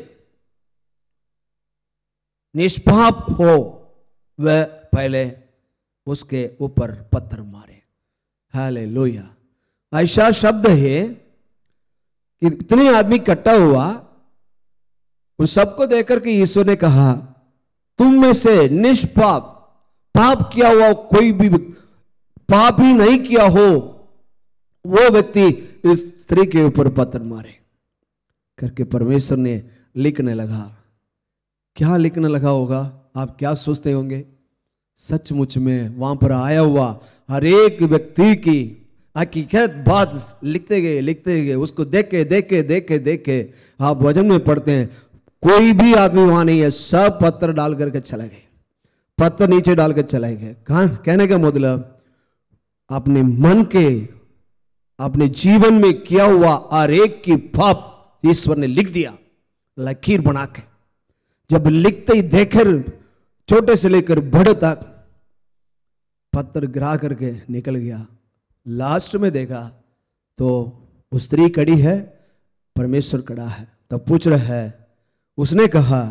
निष्पाप हो वह पहले उसके ऊपर पत्थर मारे। हालेलुया। ऐसा शब्द है कि इतने आदमी इकट्ठा हुआ, उन सबको देखकर के ईश्वर ने कहा, तुम में से निष्पाप, पाप किया हुआ कोई भी, पाप ही नहीं किया हो वो व्यक्ति इस स्त्री के ऊपर पत्थर मारे करके परमेश्वर ने लिखने लगा। क्या लिखने लगा होगा, आप क्या सोचते होंगे? सचमुच में वहां पर आया हुआ हर एक व्यक्ति की हकीकत बात लिखते गए। उसको देखे आप वचन में पढ़ते हैं, कोई भी आदमी वहां नहीं है, सब पत्थर डाल करके चले गए, पत्थर नीचे डाल कर चले गए। कहने का मतलब अपने मन के, अपने जीवन में किया हुआ हर एक की पाप ईश्वर ने लिख दिया, लकीर बना के। जब लिखते ही देखे, छोटे से लेकर बड़े तक पत्थर गिरा करके निकल गया। लास्ट में देखा तो उस स्त्री खड़ी है, परमेश्वर खड़ा है। तब पूछ रहा है, उसने कहा,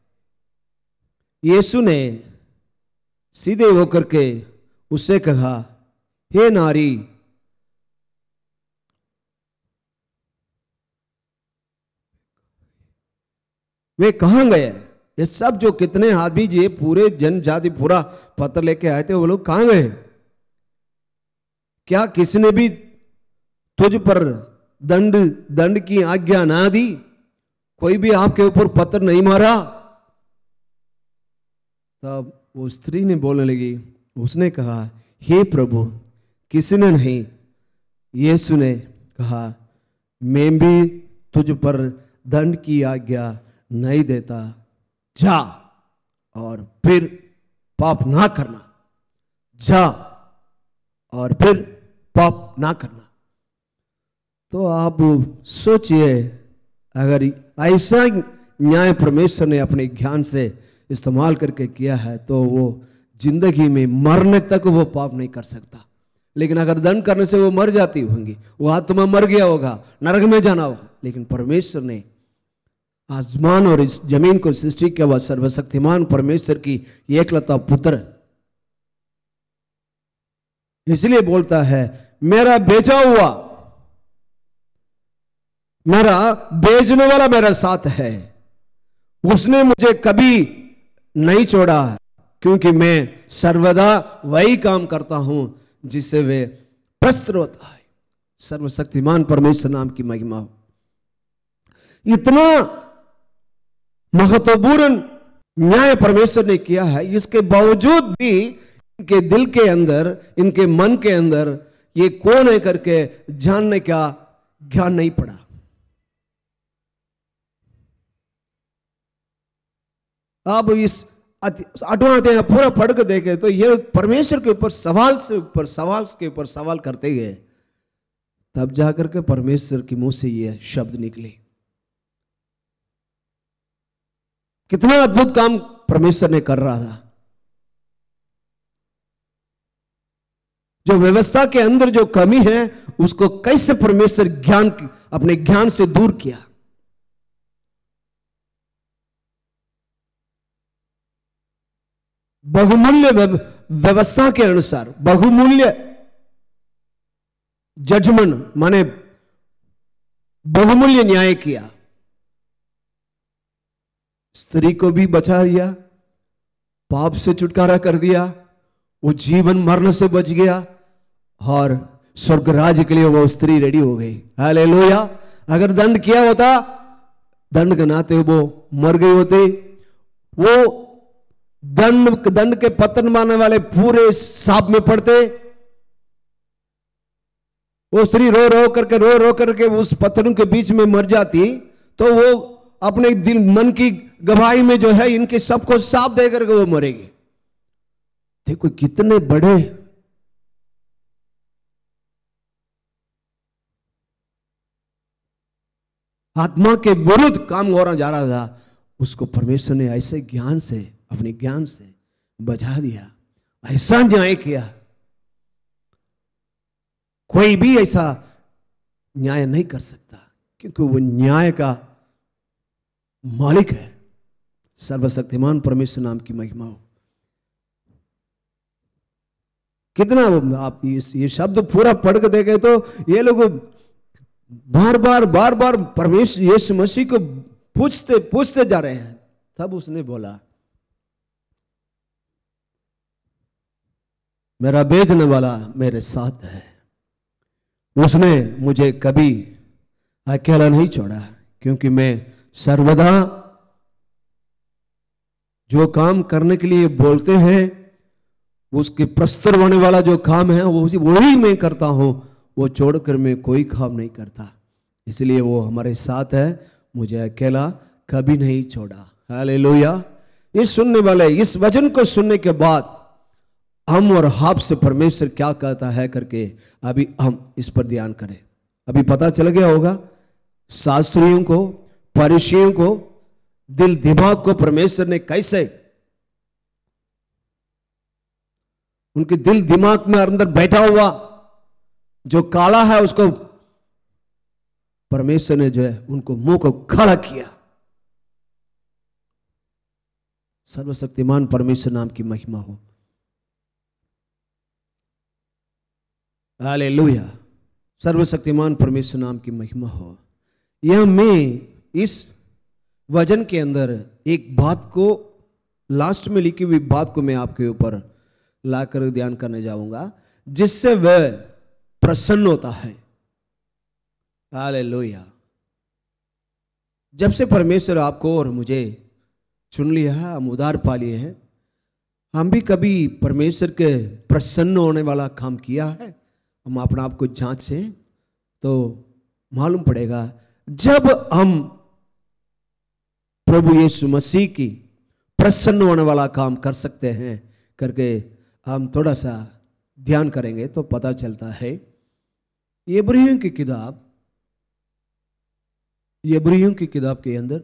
यीशु ने सीधे होकर के उससे कहा, हे नारी, वे कहां गए? ये सब जो कितने आदमी, ये पूरे जनजाति पूरा पत्थर लेके आए थे, वो लोग कहां गए? क्या किसी ने भी तुझ पर दंड की आज्ञा ना दी? कोई भी आपके ऊपर पत्थर नहीं मारा? तब वो स्त्री ने बोलने लगी, उसने कहा, हे प्रभु, किसी ने नहीं। यीशु ने कहा, मैं भी तुझ पर दंड की आज्ञा नहीं देता, जा और फिर पाप ना करना, जा और फिर पाप ना करना। तो आप सोचिए, अगर ऐसा न्याय परमेश्वर ने अपने ज्ञान से इस्तेमाल करके किया है तो वो जिंदगी में मरने तक वो पाप नहीं कर सकता। लेकिन अगर दंड करने से वो मर जाती होंगी, वो आत्मा मर गया होगा, नरक में जाना होगा। लेकिन परमेश्वर ने आसमान और इस जमीन को सृष्टि किया हुआ सर्वशक्तिमान परमेश्वर की एकलौता पुत्र, इसलिए बोलता है, मेरा भेजा हुआ, मेरा भेजने वाला मेरा साथ है, उसने मुझे कभी नहीं छोड़ा, क्योंकि मैं सर्वदा वही काम करता हूं जिससे वे प्रसन्न होता है। सर्वशक्तिमान परमेश्वर नाम की महिमा हो। इतना महत्वपूर्ण न्याय परमेश्वर ने किया है, इसके बावजूद भी इनके दिल के अंदर, इनके मन के अंदर ये कौन है करके जानने का ज्ञान नहीं पड़ा। अब इस 8वां अध्याय पूरा पढ़ के देखे तो ये परमेश्वर के ऊपर सवाल के ऊपर सवाल करते गए, तब जाकर के परमेश्वर के मुंह से ये शब्द निकले। कितना अद्भुत काम परमेश्वर ने कर रहा था। जो व्यवस्था के अंदर जो कमी है उसको कैसे परमेश्वर अपने ज्ञान से दूर किया। बहुमूल्य व्यवस्था के अनुसार बहुमूल्य जजमेंट माने बहुमूल्य न्याय किया। स्त्री को भी बचा दिया, पाप से छुटकारा कर दिया, वो जीवन मरण से बच गया और स्वर्ग राज्य के लिए वो स्त्री रेडी हो गई। हालेलुया। अगर दंड किया होता, दंड के नाते वो मर गई होती। वो दंड के पतन मारने वाले पूरे सांप में पड़ते। वो स्त्री रो रो करके उस पत्थरों के बीच में मर जाती, तो वो अपने दिल मन की गवाही में जो है इनके सबको सांप दे करके वो मरेगी। देखो कितने बड़े आत्मा के विरुद्ध काम हो रहा जा रहा था, उसको परमेश्वर ने ऐसे ज्ञान से, अपने ज्ञान से बचा दिया, ऐसा न्याय किया। कोई भी ऐसा न्याय नहीं कर सकता, क्योंकि वो न्याय का मालिक है। सर्वशक्तिमान परमेश्वर नाम की महिमा हो। कितना आप ये शब्द पूरा पढ़ के देखे तो ये लोग बार बार परमेश्वर यीशु मसीह को पूछते जा रहे हैं। तब उसने बोला, मेरा भेजने वाला मेरे साथ है, उसने मुझे कभी अकेला नहीं छोड़ा, क्योंकि मैं सर्वदा जो काम करने के लिए बोलते हैं उसके प्रस्तुत होने वाला जो काम है वही मैं करता हूं, वो छोड़कर मैं कोई काम नहीं करता। इसलिए वो हमारे साथ है, मुझे अकेला कभी नहीं छोड़ा। हालेलुया। इस सुनने वाले इस वचन को सुनने के बाद हम और आप से परमेश्वर क्या कहता है करके अभी हम इस पर ध्यान करें। अभी पता चल गया होगा शास्त्रियों को, फरीसियों को, दिल दिमाग को परमेश्वर ने कैसे उनके दिल दिमाग में अंदर बैठा हुआ जो काला है उसको परमेश्वर ने जो है उनको मुंह को खड़ा किया। सर्वशक्तिमान परमेश्वर नाम की महिमा हो। हालेलुया। सर्वशक्तिमान परमेश्वर नाम की महिमा हो। यह मैं इस वचन के अंदर एक बात को, लास्ट में लिखी हुई बात को मैं आपके ऊपर लाकर ध्यान करने जाऊंगा, जिससे वह प्रसन्न होता है। हालेलुया। जब से परमेश्वर आपको और मुझे चुन लिया है, हम उद्धार पा लिए हैं, हम भी कभी परमेश्वर के प्रसन्न होने वाला काम किया है? हम अपने आप को जांचें तो मालूम पड़ेगा। जब हम प्रभु यीशु मसीह की प्रसन्न होने वाला काम कर सकते हैं करके हम थोड़ा सा ध्यान करेंगे तो पता चलता है। इब्राहिम की किताब के अंदर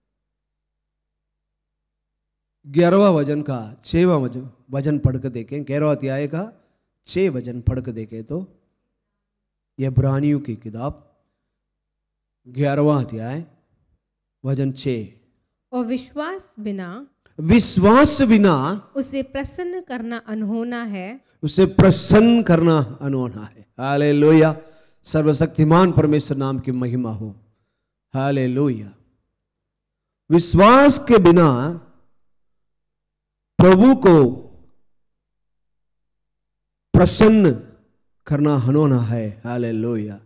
11वां वचन का 6वां वचन पढ़ के देखें, 11वां अध्याय का 6 वचन पढ़ के देखें तो इब्रानियों की किताब 11वां अध्याय वचन 6। और विश्वास बिना उसे प्रसन्न करना अनहोना है। उसे प्रसन्न करना अनहोना है। हालेलुया। सर्वशक्तिमान परमेश्वर नाम की महिमा हो। हालेलुया। विश्वास के बिना प्रभु को प्रसन्न करना होना है। हालेलुया।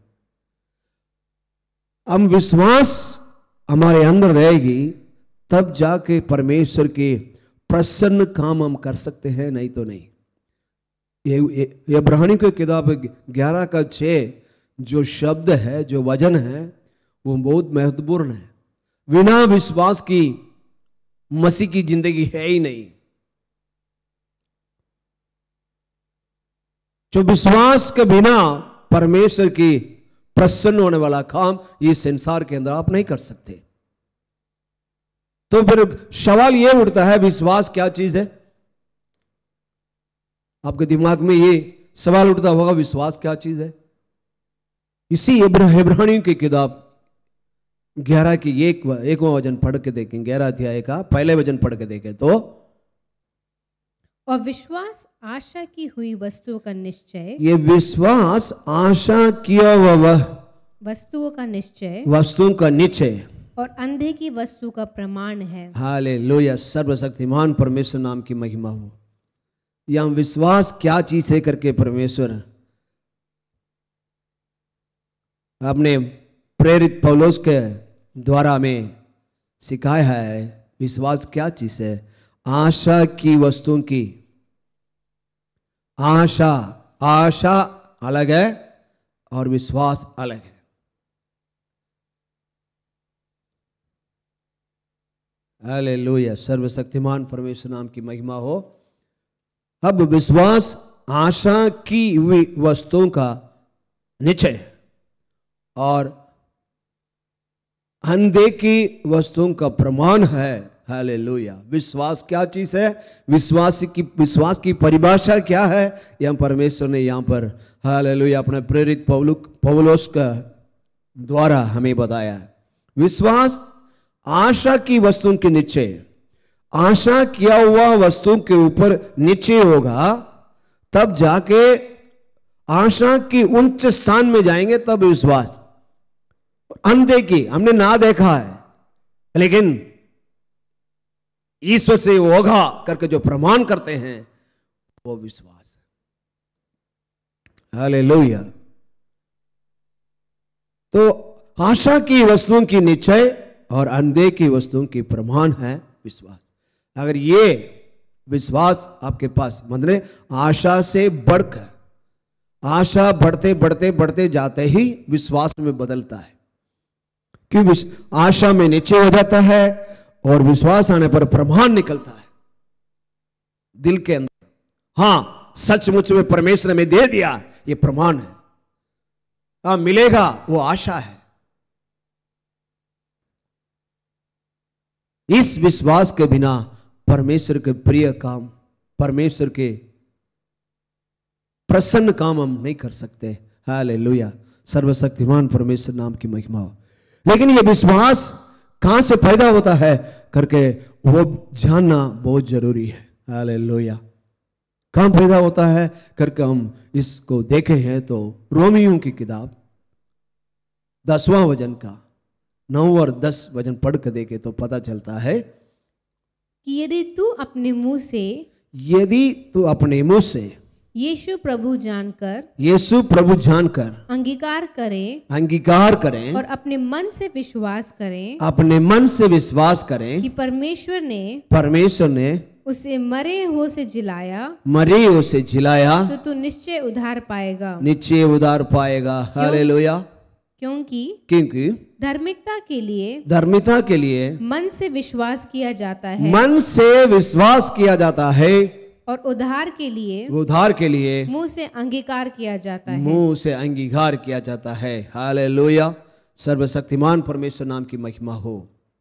हम विश्वास हमारे अंदर रहेगी तब जाके परमेश्वर के प्रसन्न काम हम कर सकते हैं, नहीं तो नहीं। ये इब्रानियों की किताब 11:6 जो शब्द है, जो वचन है, वो बहुत महत्वपूर्ण है। बिना विश्वास की मसीह की जिंदगी है ही नहीं। जो विश्वास के बिना परमेश्वर की प्रसन्न होने वाला काम इस संसार के अंदर आप नहीं कर सकते। तो फिर सवाल यह उठता है, विश्वास क्या चीज है? आपके दिमाग में ये सवाल उठता होगा, विश्वास क्या चीज है? इसी इब्रानियों की किताब 11 की 1वां वचन पढ़ के देखें, 11 अध्याय का पहले वचन पढ़ के देखें तो, और विश्वास आशा की हुई वस्तुओं का निश्चय, ये विश्वास आशा किया हुआ वस्तुओं का निश्चय, वस्तुओं का निश्चय और अंधे की वस्तु का प्रमाण है। हालेलुया। सर्वशक्तिमान परमेश्वर नाम की महिमा हो। यह विश्वास क्या चीज है करके परमेश्वर आपने प्रेरित पौलुस के द्वारा में सिखाया है। विश्वास क्या चीज है? आशा की वस्तुओं की, आशा अलग है और विश्वास अलग है। हालेलुया। सर्वशक्तिमान परमेश्वर नाम की महिमा हो। अब विश्वास आशा की हुई वस्तुओं का निश्चय और अंधे की वस्तुओं का प्रमाण है। हालेलुया। विश्वास क्या चीज है? विश्वास की परिभाषा क्या है? यहां परमेश्वर ने यहां पर हालेलुया अपने प्रेरित पौलुस का द्वारा हमें बताया है। विश्वास आशा की वस्तुओं के निश्चय, आशा किया हुआ वस्तुओं के ऊपर निश्चय होगा तब जाके आशा की उच्च स्थान में जाएंगे, तब विश्वास। अंधे की हमने ना देखा है लेकिन ईश्वर से होगा करके जो प्रमाण करते हैं वो विश्वास है। हालेलुया। तो आशा की वस्तुओं की निश्चय और अंधे की वस्तुओं की प्रमाण है विश्वास। अगर ये विश्वास आपके पास मतलब आशा से बढ़कर, आशा बढ़ते बढ़ते बढ़ते जाते ही विश्वास में बदलता है। क्यों? आशा में निश्चय हो जाता है और विश्वास आने पर प्रमाण निकलता है दिल के अंदर। हां, सचमुच में परमेश्वर ने दे दिया, ये प्रमाण है। हाँ, मिलेगा, वो आशा है। इस विश्वास के बिना परमेश्वर के प्रिय काम, परमेश्वर के प्रसन्न काम हम नहीं कर सकते। हालेलुया। सर्वशक्तिमान परमेश्वर नाम की महिमा हो। लेकिन यह विश्वास कहां से पैदा होता है करके वो जानना बहुत जरूरी है। हालेलुया। कहां पैदा होता है करके हम इसको देखे हैं तो रोमियों की किताब 10वां वचन का 9 और 10 वचन पढ़ के देखे तो पता चलता है कि यदि तू अपने मुंह से यीशु प्रभु जानकर अंगीकार करें और अपने मन से विश्वास करें कि परमेश्वर ने उसे मरे हुए से जिलाया तो तू निश्चय उद्धार पाएगा। हालेलुया। क्योंकि धार्मिकता के लिए मन से विश्वास किया जाता है और उद्धार के लिए मुंह से अंगीकार किया जाता है। हालेलुया। सर्वशक्तिमान परमेश्वर नाम की महिमा हो।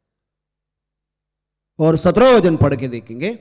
और 17वां वचन पढ़ के देखेंगे।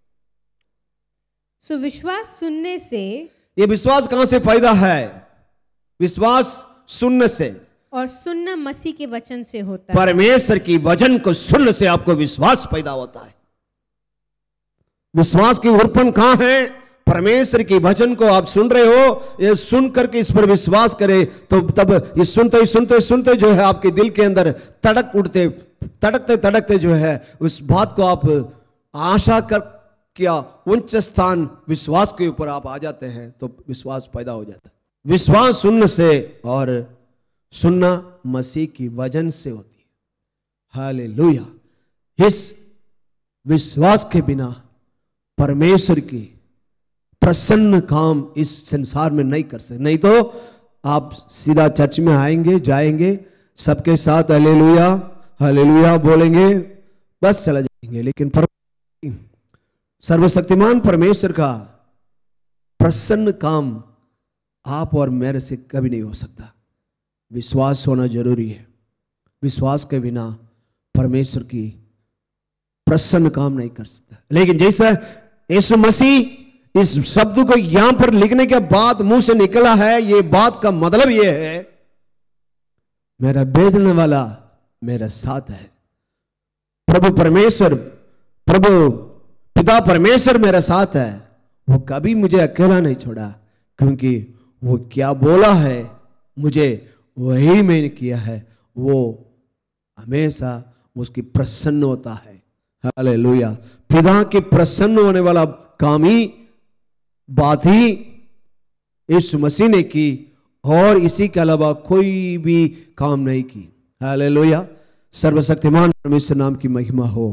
सो विश्वास सुनने से, ये विश्वास कहां से पैदा है? विश्वास सुनने से, और सुनना मसीह के वचन से होता है। परमेश्वर की वचन को सुनने से आपको विश्वास पैदा होता है। विश्वास की उर्पण कहां है? परमेश्वर की वचन को आप सुन रहे हो, ये सुन करके इस पर विश्वास करें तो तब ये सुनते जो है आपके दिल के अंदर तड़कते जो है उस बात को आप क्या उच्च स्थान विश्वास के ऊपर आप आ जाते हैं तो विश्वास पैदा हो जाता है। विश्वास सुनने से और सुनना मसीह की वजन से होती है। हालेलुया। इस विश्वास के बिना परमेश्वर की प्रसन्न काम इस संसार में नहीं कर सकते। नहीं तो आप सीधा चर्च में आएंगे, जाएंगे, सबके साथ हालेलुया हालेलुया बोलेंगे, बस चला जाएंगे, लेकिन सर्वशक्तिमान परमेश्वर का प्रसन्न काम आप और मेरे से कभी नहीं हो सकता। विश्वास होना जरूरी है। विश्वास के बिना परमेश्वर की प्रसन्न काम नहीं कर सकता। लेकिन जैसा यीशु मसीह इस शब्द को यहां पर लिखने के बाद मुंह से निकला है, ये बात का मतलब ये है, मेरा भेजने वाला मेरा साथ है। प्रभु परमेश्वर, प्रभु पिता परमेश्वर मेरा साथ है। वो कभी मुझे अकेला नहीं छोड़ा, क्योंकि वो क्या बोला है मुझे वही मैंने किया है। वो हमेशा उसकी प्रसन्न होता है। हालेलुया। पिता के प्रसन्न होने वाला काम ही बात ही यीशु मसीह ने की, और इसी के अलावा कोई भी काम नहीं की। हालेलुया। सर्वशक्तिमान परमेश्वर नाम की महिमा हो।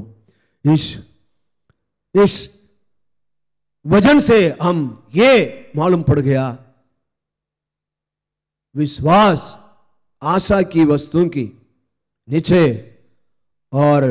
इस वजन से हम ये मालूम पड़ गया, विश्वास आशा की वस्तुओं की नीचे और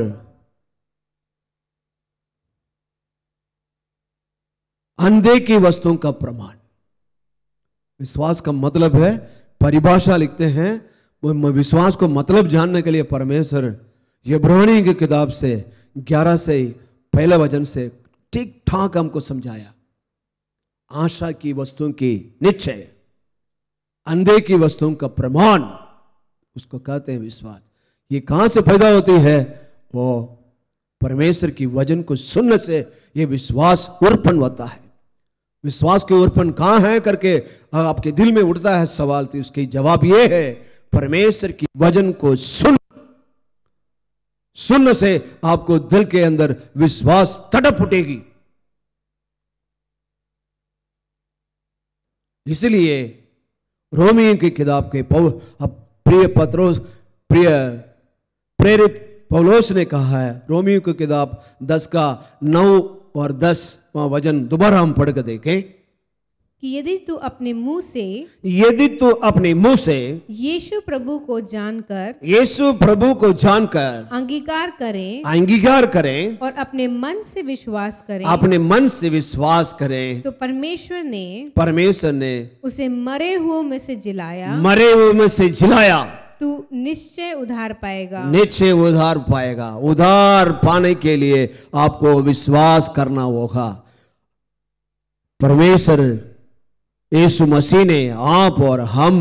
अंधे की वस्तुओं का प्रमाण। विश्वास का मतलब है, परिभाषा लिखते हैं, विश्वास को मतलब जानने के लिए परमेश्वर इब्रानी की किताब से 11 से पहले वचन से ठीक ठाक हमको समझाया। आशा की वस्तुओं की निश्चय, अंधे की वस्तुओं का प्रमाण, उसको कहते हैं विश्वास। ये कहां से पैदा होती है? वो परमेश्वर की वचन को सुनने से ये विश्वास उत्पन्न होता है। विश्वास के उत्पन्न कहां है करके आपके दिल में उठता है सवाल, तो उसके जवाब ये है, परमेश्वर की वचन को सुनने से आपको दिल के अंदर विश्वास तड़प उठेगी। इसलिए रोमियो की किताब के प्रेरित पौलुस ने कहा है, रोमियो की किताब 10 का 9 और 10 वचन दोबारा हम पढ़ कर देखें कि यदि तू अपने मुंह से यीशु प्रभु को जानकर अंगीकार करें और अपने मन से विश्वास करें तो परमेश्वर ने उसे मरे हुओं में से जिलाया, तू निश्चय उद्धार पाएगा। उद्धार पाने के लिए आपको विश्वास करना होगा। परमेश्वर यीशु मसीह ने आप और हम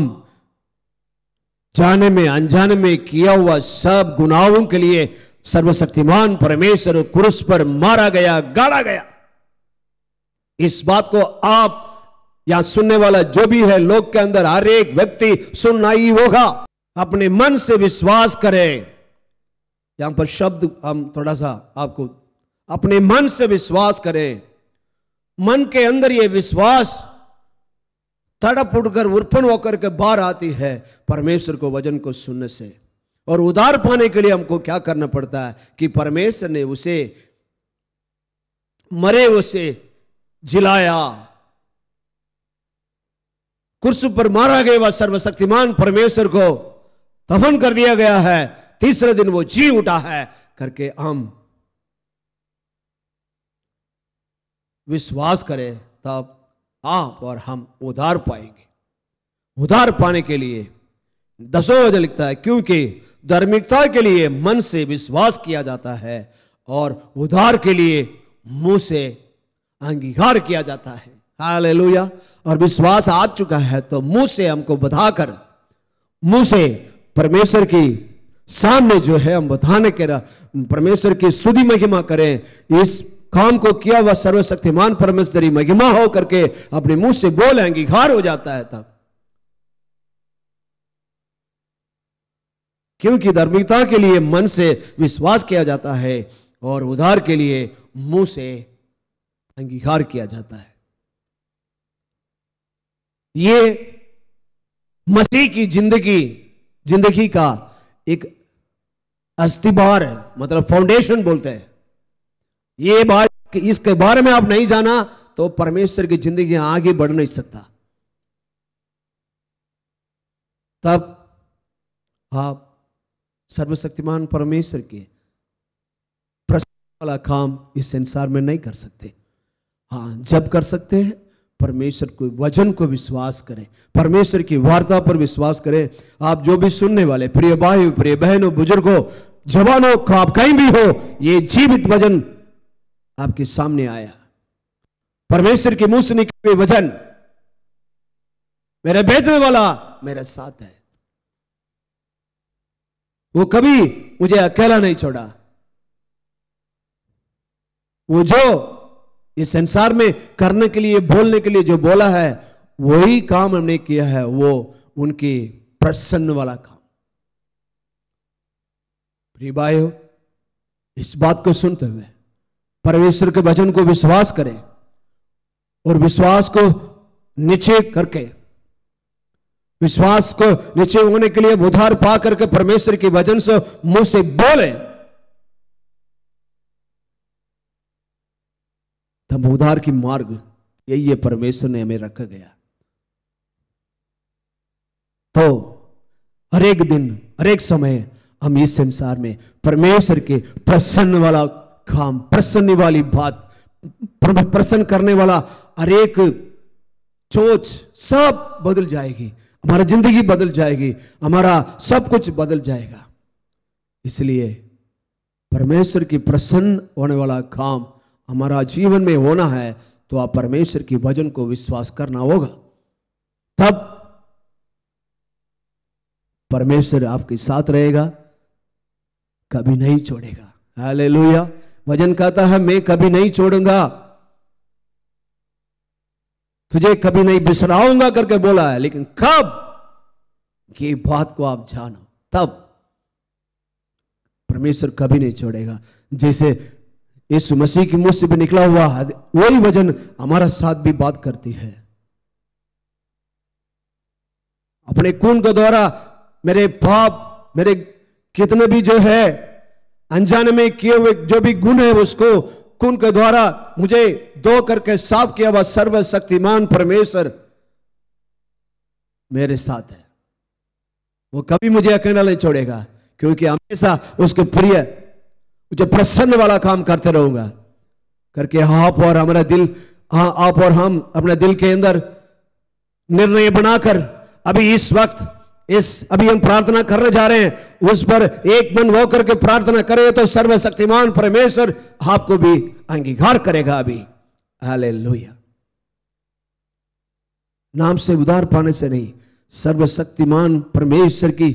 जाने में अनजाने में किया हुआ सब गुनाहों के लिए सर्वशक्तिमान परमेश्वर क्रूस पर मारा गया, गाड़ा गया। इस बात को आप या सुनने वाला जो भी है, लोग के अंदर हर एक व्यक्ति सुनना ही होगा। अपने मन से विश्वास करें। यहां पर शब्द हम थोड़ा सा आपको, अपने मन से विश्वास करें। मन के अंदर यह विश्वास तड़प उठकर उत्पन्न होकर के बाहर आती है परमेश्वर को वचन को सुनने से। और उद्धार पाने के लिए हमको क्या करना पड़ता है कि परमेश्वर ने उसे मरे उसे जिलाया, क्रूस पर मारा गया। वह सर्वशक्तिमान परमेश्वर को दफन कर दिया गया है, तीसरे दिन वो जी उठा है करके हम विश्वास करें, तब आप और हम उद्धार पाएंगे। उद्धार पाने के लिए 10वां वचन लिखता है, क्योंकि धार्मिकता के लिए मन से विश्वास किया जाता है और उद्धार के लिए मुंह से अंगीकार किया जाता है। हालेलुया। और विश्वास आ चुका है तो मुंह से हमको बताकर, मुंह से परमेश्वर की सामने जो है हम बताने के परमेश्वर की स्तुति महिमा करें। इस काम को किया हुआ सर्वशक्तिमान परमेश्वरी महिमा हो करके अपने मुंह से बोले, अंगीकार हो जाता है तब। क्योंकि धार्मिकता के लिए मन से विश्वास किया जाता है और उद्धार के लिए मुंह से अंगीकार किया जाता है। ये मसीह की जिंदगी का एक अस्तिवार है, मतलब फाउंडेशन बोलते हैं। ये बात, इसके बारे में आप नहीं जाना तो परमेश्वर की जिंदगी आगे बढ़ नहीं सकता। तब आप सर्वशक्तिमान परमेश्वर के प्रसन्न वाला काम इस संसार में नहीं कर सकते। हाँ, जब कर सकते हैं परमेश्वर को वचन को विश्वास करें, परमेश्वर की वार्ता पर विश्वास करें। आप जो भी सुनने वाले प्रिय भाई, प्रिय बहनों, बुजुर्गों, जवानों, आप कहीं भी हो, ये जीवित वचन आपके सामने आया। परमेश्वर के मुंह से निकले हुए वचन, मेरे भेजने वाला मेरे साथ है, वो कभी मुझे अकेला नहीं छोड़ा। वो जो इस संसार में करने के लिए, बोलने के लिए जो बोला है, वही काम हमने किया है, वो उनके प्रसन्न वाला काम। प्रिय भाइयों, इस बात को सुनते हुए परमेश्वर के वचन को विश्वास करें और विश्वास को नीचे करके, विश्वास को नीचे होने के लिए उद्धार पा करके परमेश्वर के वचन से मुंह से बोले, तब उद्धार की मार्ग यही है, परमेश्वर ने हमें रखा गया। तो हर एक दिन, हर एक समय हम इस संसार में परमेश्वर के प्रसन्न वाला काम, प्रसन्न वाली बात, प्रसन्न करने वाला हर एक सोच सब बदल जाएगी। हमारी जिंदगी बदल जाएगी, हमारा सब कुछ बदल जाएगा। इसलिए परमेश्वर की प्रसन्न होने वाला काम हमारा जीवन में होना है, तो आप परमेश्वर की वचन को विश्वास करना होगा। तब परमेश्वर आपके साथ रहेगा, कभी नहीं छोड़ेगा। हालेलुया। वचन कहता है, मैं कभी नहीं छोड़ूंगा, तुझे कभी नहीं बिसराऊंगा करके बोला है। लेकिन कब ये बात को आप जानो, तब परमेश्वर कभी नहीं छोड़ेगा। जैसे यीशु मसीह की मुंह से भी निकला हुआ वही वचन हमारा साथ भी बात करती है। अपने खून के द्वारा मेरे पाप, मेरे कितने भी जो है अनजाने में किए हुए जो भी गुण है, उसको खून के द्वारा मुझे धो करके साफ किया हुआ सर्वशक्तिमान परमेश्वर मेरे साथ है। वो कभी मुझे अकेला नहीं छोड़ेगा, क्योंकि हमेशा उसके प्रिय जो प्रसन्न वाला काम करते रहूंगा करके। आप और हमारा दिल, आप और हम अपने दिल के अंदर निर्णय बनाकर अभी इस वक्त अभी हम प्रार्थना करने जा रहे हैं, उस पर एक मन होकर के प्रार्थना करें तो सर्वशक्तिमान परमेश्वर आपको भी अंगीकार करेगा अभी। हालेलुया। नाम से उद्धार पाने से नहीं, सर्वशक्तिमान परमेश्वर की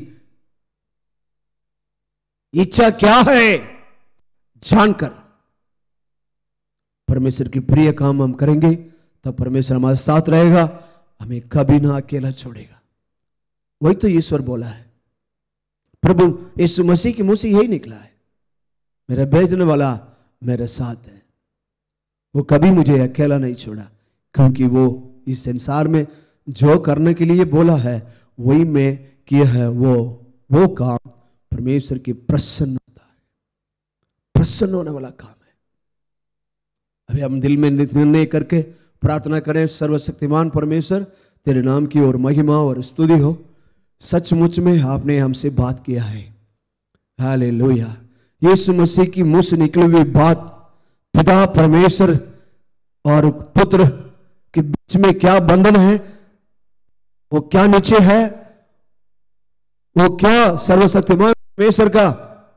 इच्छा क्या है जानकर परमेश्वर की प्रिय काम हम करेंगे, तब परमेश्वर हमारे साथ रहेगा, हमें कभी ना अकेला छोड़ेगा। वही तो ईश्वर बोला है, प्रभु यीशु मसीह के मुंह से यही निकला है, मेरा भेजने वाला मेरे साथ है, वो कभी मुझे अकेला नहीं छोड़ा। क्योंकि वो इस संसार में जो करने के लिए बोला है वही मैं किया है। वो काम परमेश्वर की प्रसन्न होता है, प्रसन्न होने वाला काम है। अभी हम दिल में निर्णय करके प्रार्थना करें, सर्वशक्तिमान परमेश्वर तेरे नाम की और महिमा और स्तुति हो। सचमुच में आपने हमसे बात किया है। हालेलुया। यीशु मसीह की मुंह से निकली हुई बात, पिता परमेश्वर और पुत्र के बीच में क्या बंधन है, वो क्या नीचे है, वो क्या सर्वशक्तिमान परमेश्वर का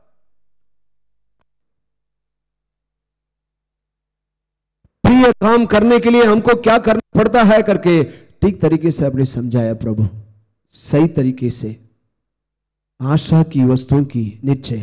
प्रिय काम करने के लिए हमको क्या करना पड़ता है करके ठीक तरीके से आपने समझाया प्रभु। सही तरीके से आशा की वस्तुओं की निश्चय,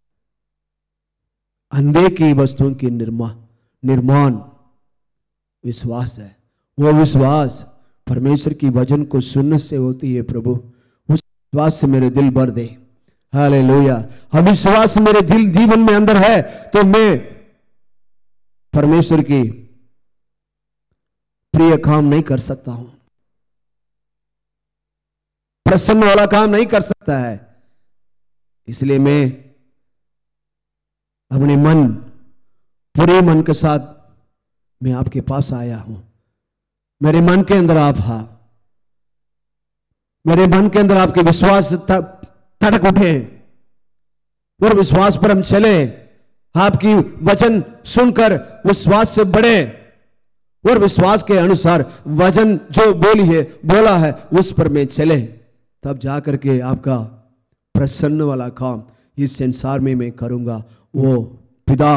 अंधे की वस्तुओं की निर्माण विश्वास है। वो विश्वास परमेश्वर की वचन को सुनने से होती है प्रभु। उस विश्वास से मेरे दिल भर दे। हालेलुया। अब विश्वास मेरे दिल जीवन में अंदर है तो मैं परमेश्वर की प्रिय काम नहीं कर सकता हूं, प्रसन्न वाला काम नहीं कर सकता है। इसलिए मैं अपने मन, पूरे मन के साथ मैं आपके पास आया हूं। मेरे मन के अंदर आप हा, मेरे मन के अंदर आपके विश्वास तड़क उठे और विश्वास पर हम चले, आपकी वचन सुनकर विश्वास से बढ़े और विश्वास के अनुसार वचन जो बोला है उस पर मैं चले, तब जाकर के आपका प्रसन्न वाला काम इस संसार में मैं करूंगा। वो पिता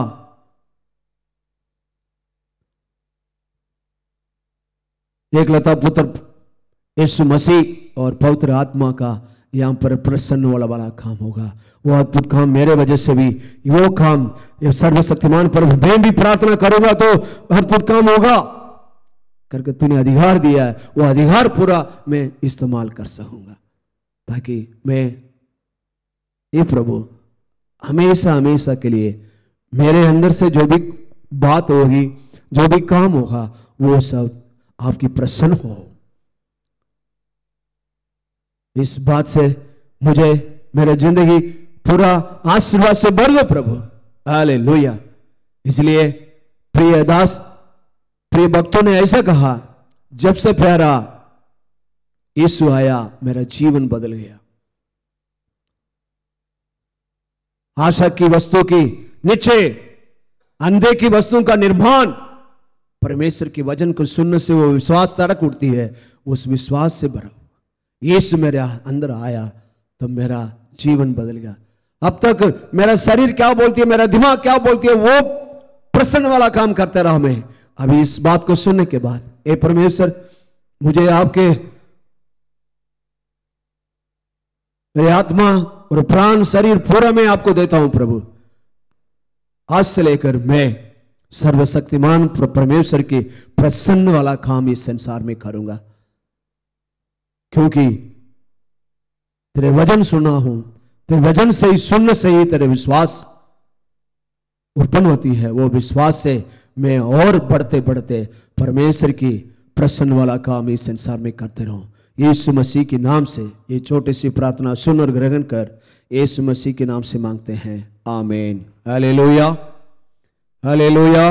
एकलता पुत्र यीशु मसीह और पवित्र आत्मा का यहां पर प्रसन्न वाला काम होगा। वो अद्भुत काम मेरे वजह से भी, वो काम सर्वशक्तिमान प्रभु मैं भी प्रार्थना करूंगा तो अद्भुत काम होगा करके तूने अधिकार दिया है, वो अधिकार पूरा मैं इस्तेमाल कर सकूंगा, ताकि मैं ये प्रभु हमेशा हमेशा के लिए मेरे अंदर से जो भी बात होगी, जो भी काम होगा, वो सब आपकी प्रसन्न हो। इस बात से मुझे मेरा जिंदगी पूरा आशीर्वाद से भर दो प्रभु, हालेलुया। इसलिए प्रिय दास, प्रिय भक्तों ने ऐसा कहा, जब से प्यारा यीशु आया मेरा जीवन बदल गया। आशा की वस्तु की निश्चय, अंधे की वस्तुओं का निर्माण, परमेश्वर के वचन को सुनने से वो विश्वास तड़क उठती है, उस विश्वास से भरा यीशु मेरे अंदर आया तो मेरा जीवन बदल गया। अब तक मेरा शरीर क्या बोलती है, मेरा दिमाग क्या बोलती है, वो प्रसन्न वाला काम करता रहा मैं। अभी इस बात को सुनने के बाद, ए परमेश्वर, मुझे आपके मेरी आत्मा और प्राण शरीर पूरा मैं आपको देता हूं प्रभु। आज से लेकर मैं सर्वशक्तिमान परमेश्वर के प्रसन्न वाला काम इस संसार में करूंगा, क्योंकि तेरे वचन सुना हूं, तेरे वचन से ही, सुनने से ही तेरे विश्वास उत्पन्न होती है। वो विश्वास से मैं और बढ़ते बढ़ते परमेश्वर की प्रसन्न वाला काम इस संसार में करते रहूं। यीशु मसीह के नाम से ये छोटी सी प्रार्थना सुन और ग्रहण कर यीशु मसीह के नाम से मांगते हैं, आमीन। Hallelujah, hallelujah.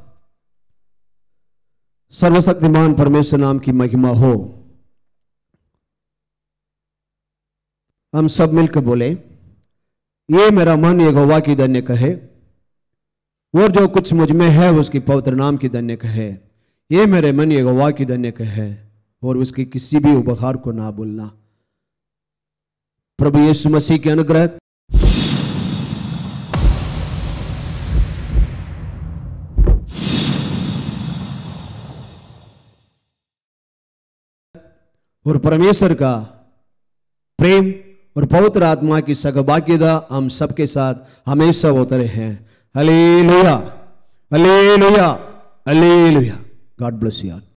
सर्वशक्तिमान परमेश्वर नाम की महिमा हो। हम सब मिलकर बोले, ये मेरा मन यहोवा की धन्य कहे, और जो कुछ मुझ में है उसकी पवित्र नाम की धन्य कहे। ये मेरे मन यहोवा की धन्य कहे, और उसकी किसी भी उपहार को ना भूलना। प्रभु यीशु मसीह के अनुग्रह, और परमेश्वर का प्रेम और पवित्र आत्मा की सहभागिता हम सबके साथ हमेशा होते रहे। Hallelujah, hallelujah, hallelujah. God bless you.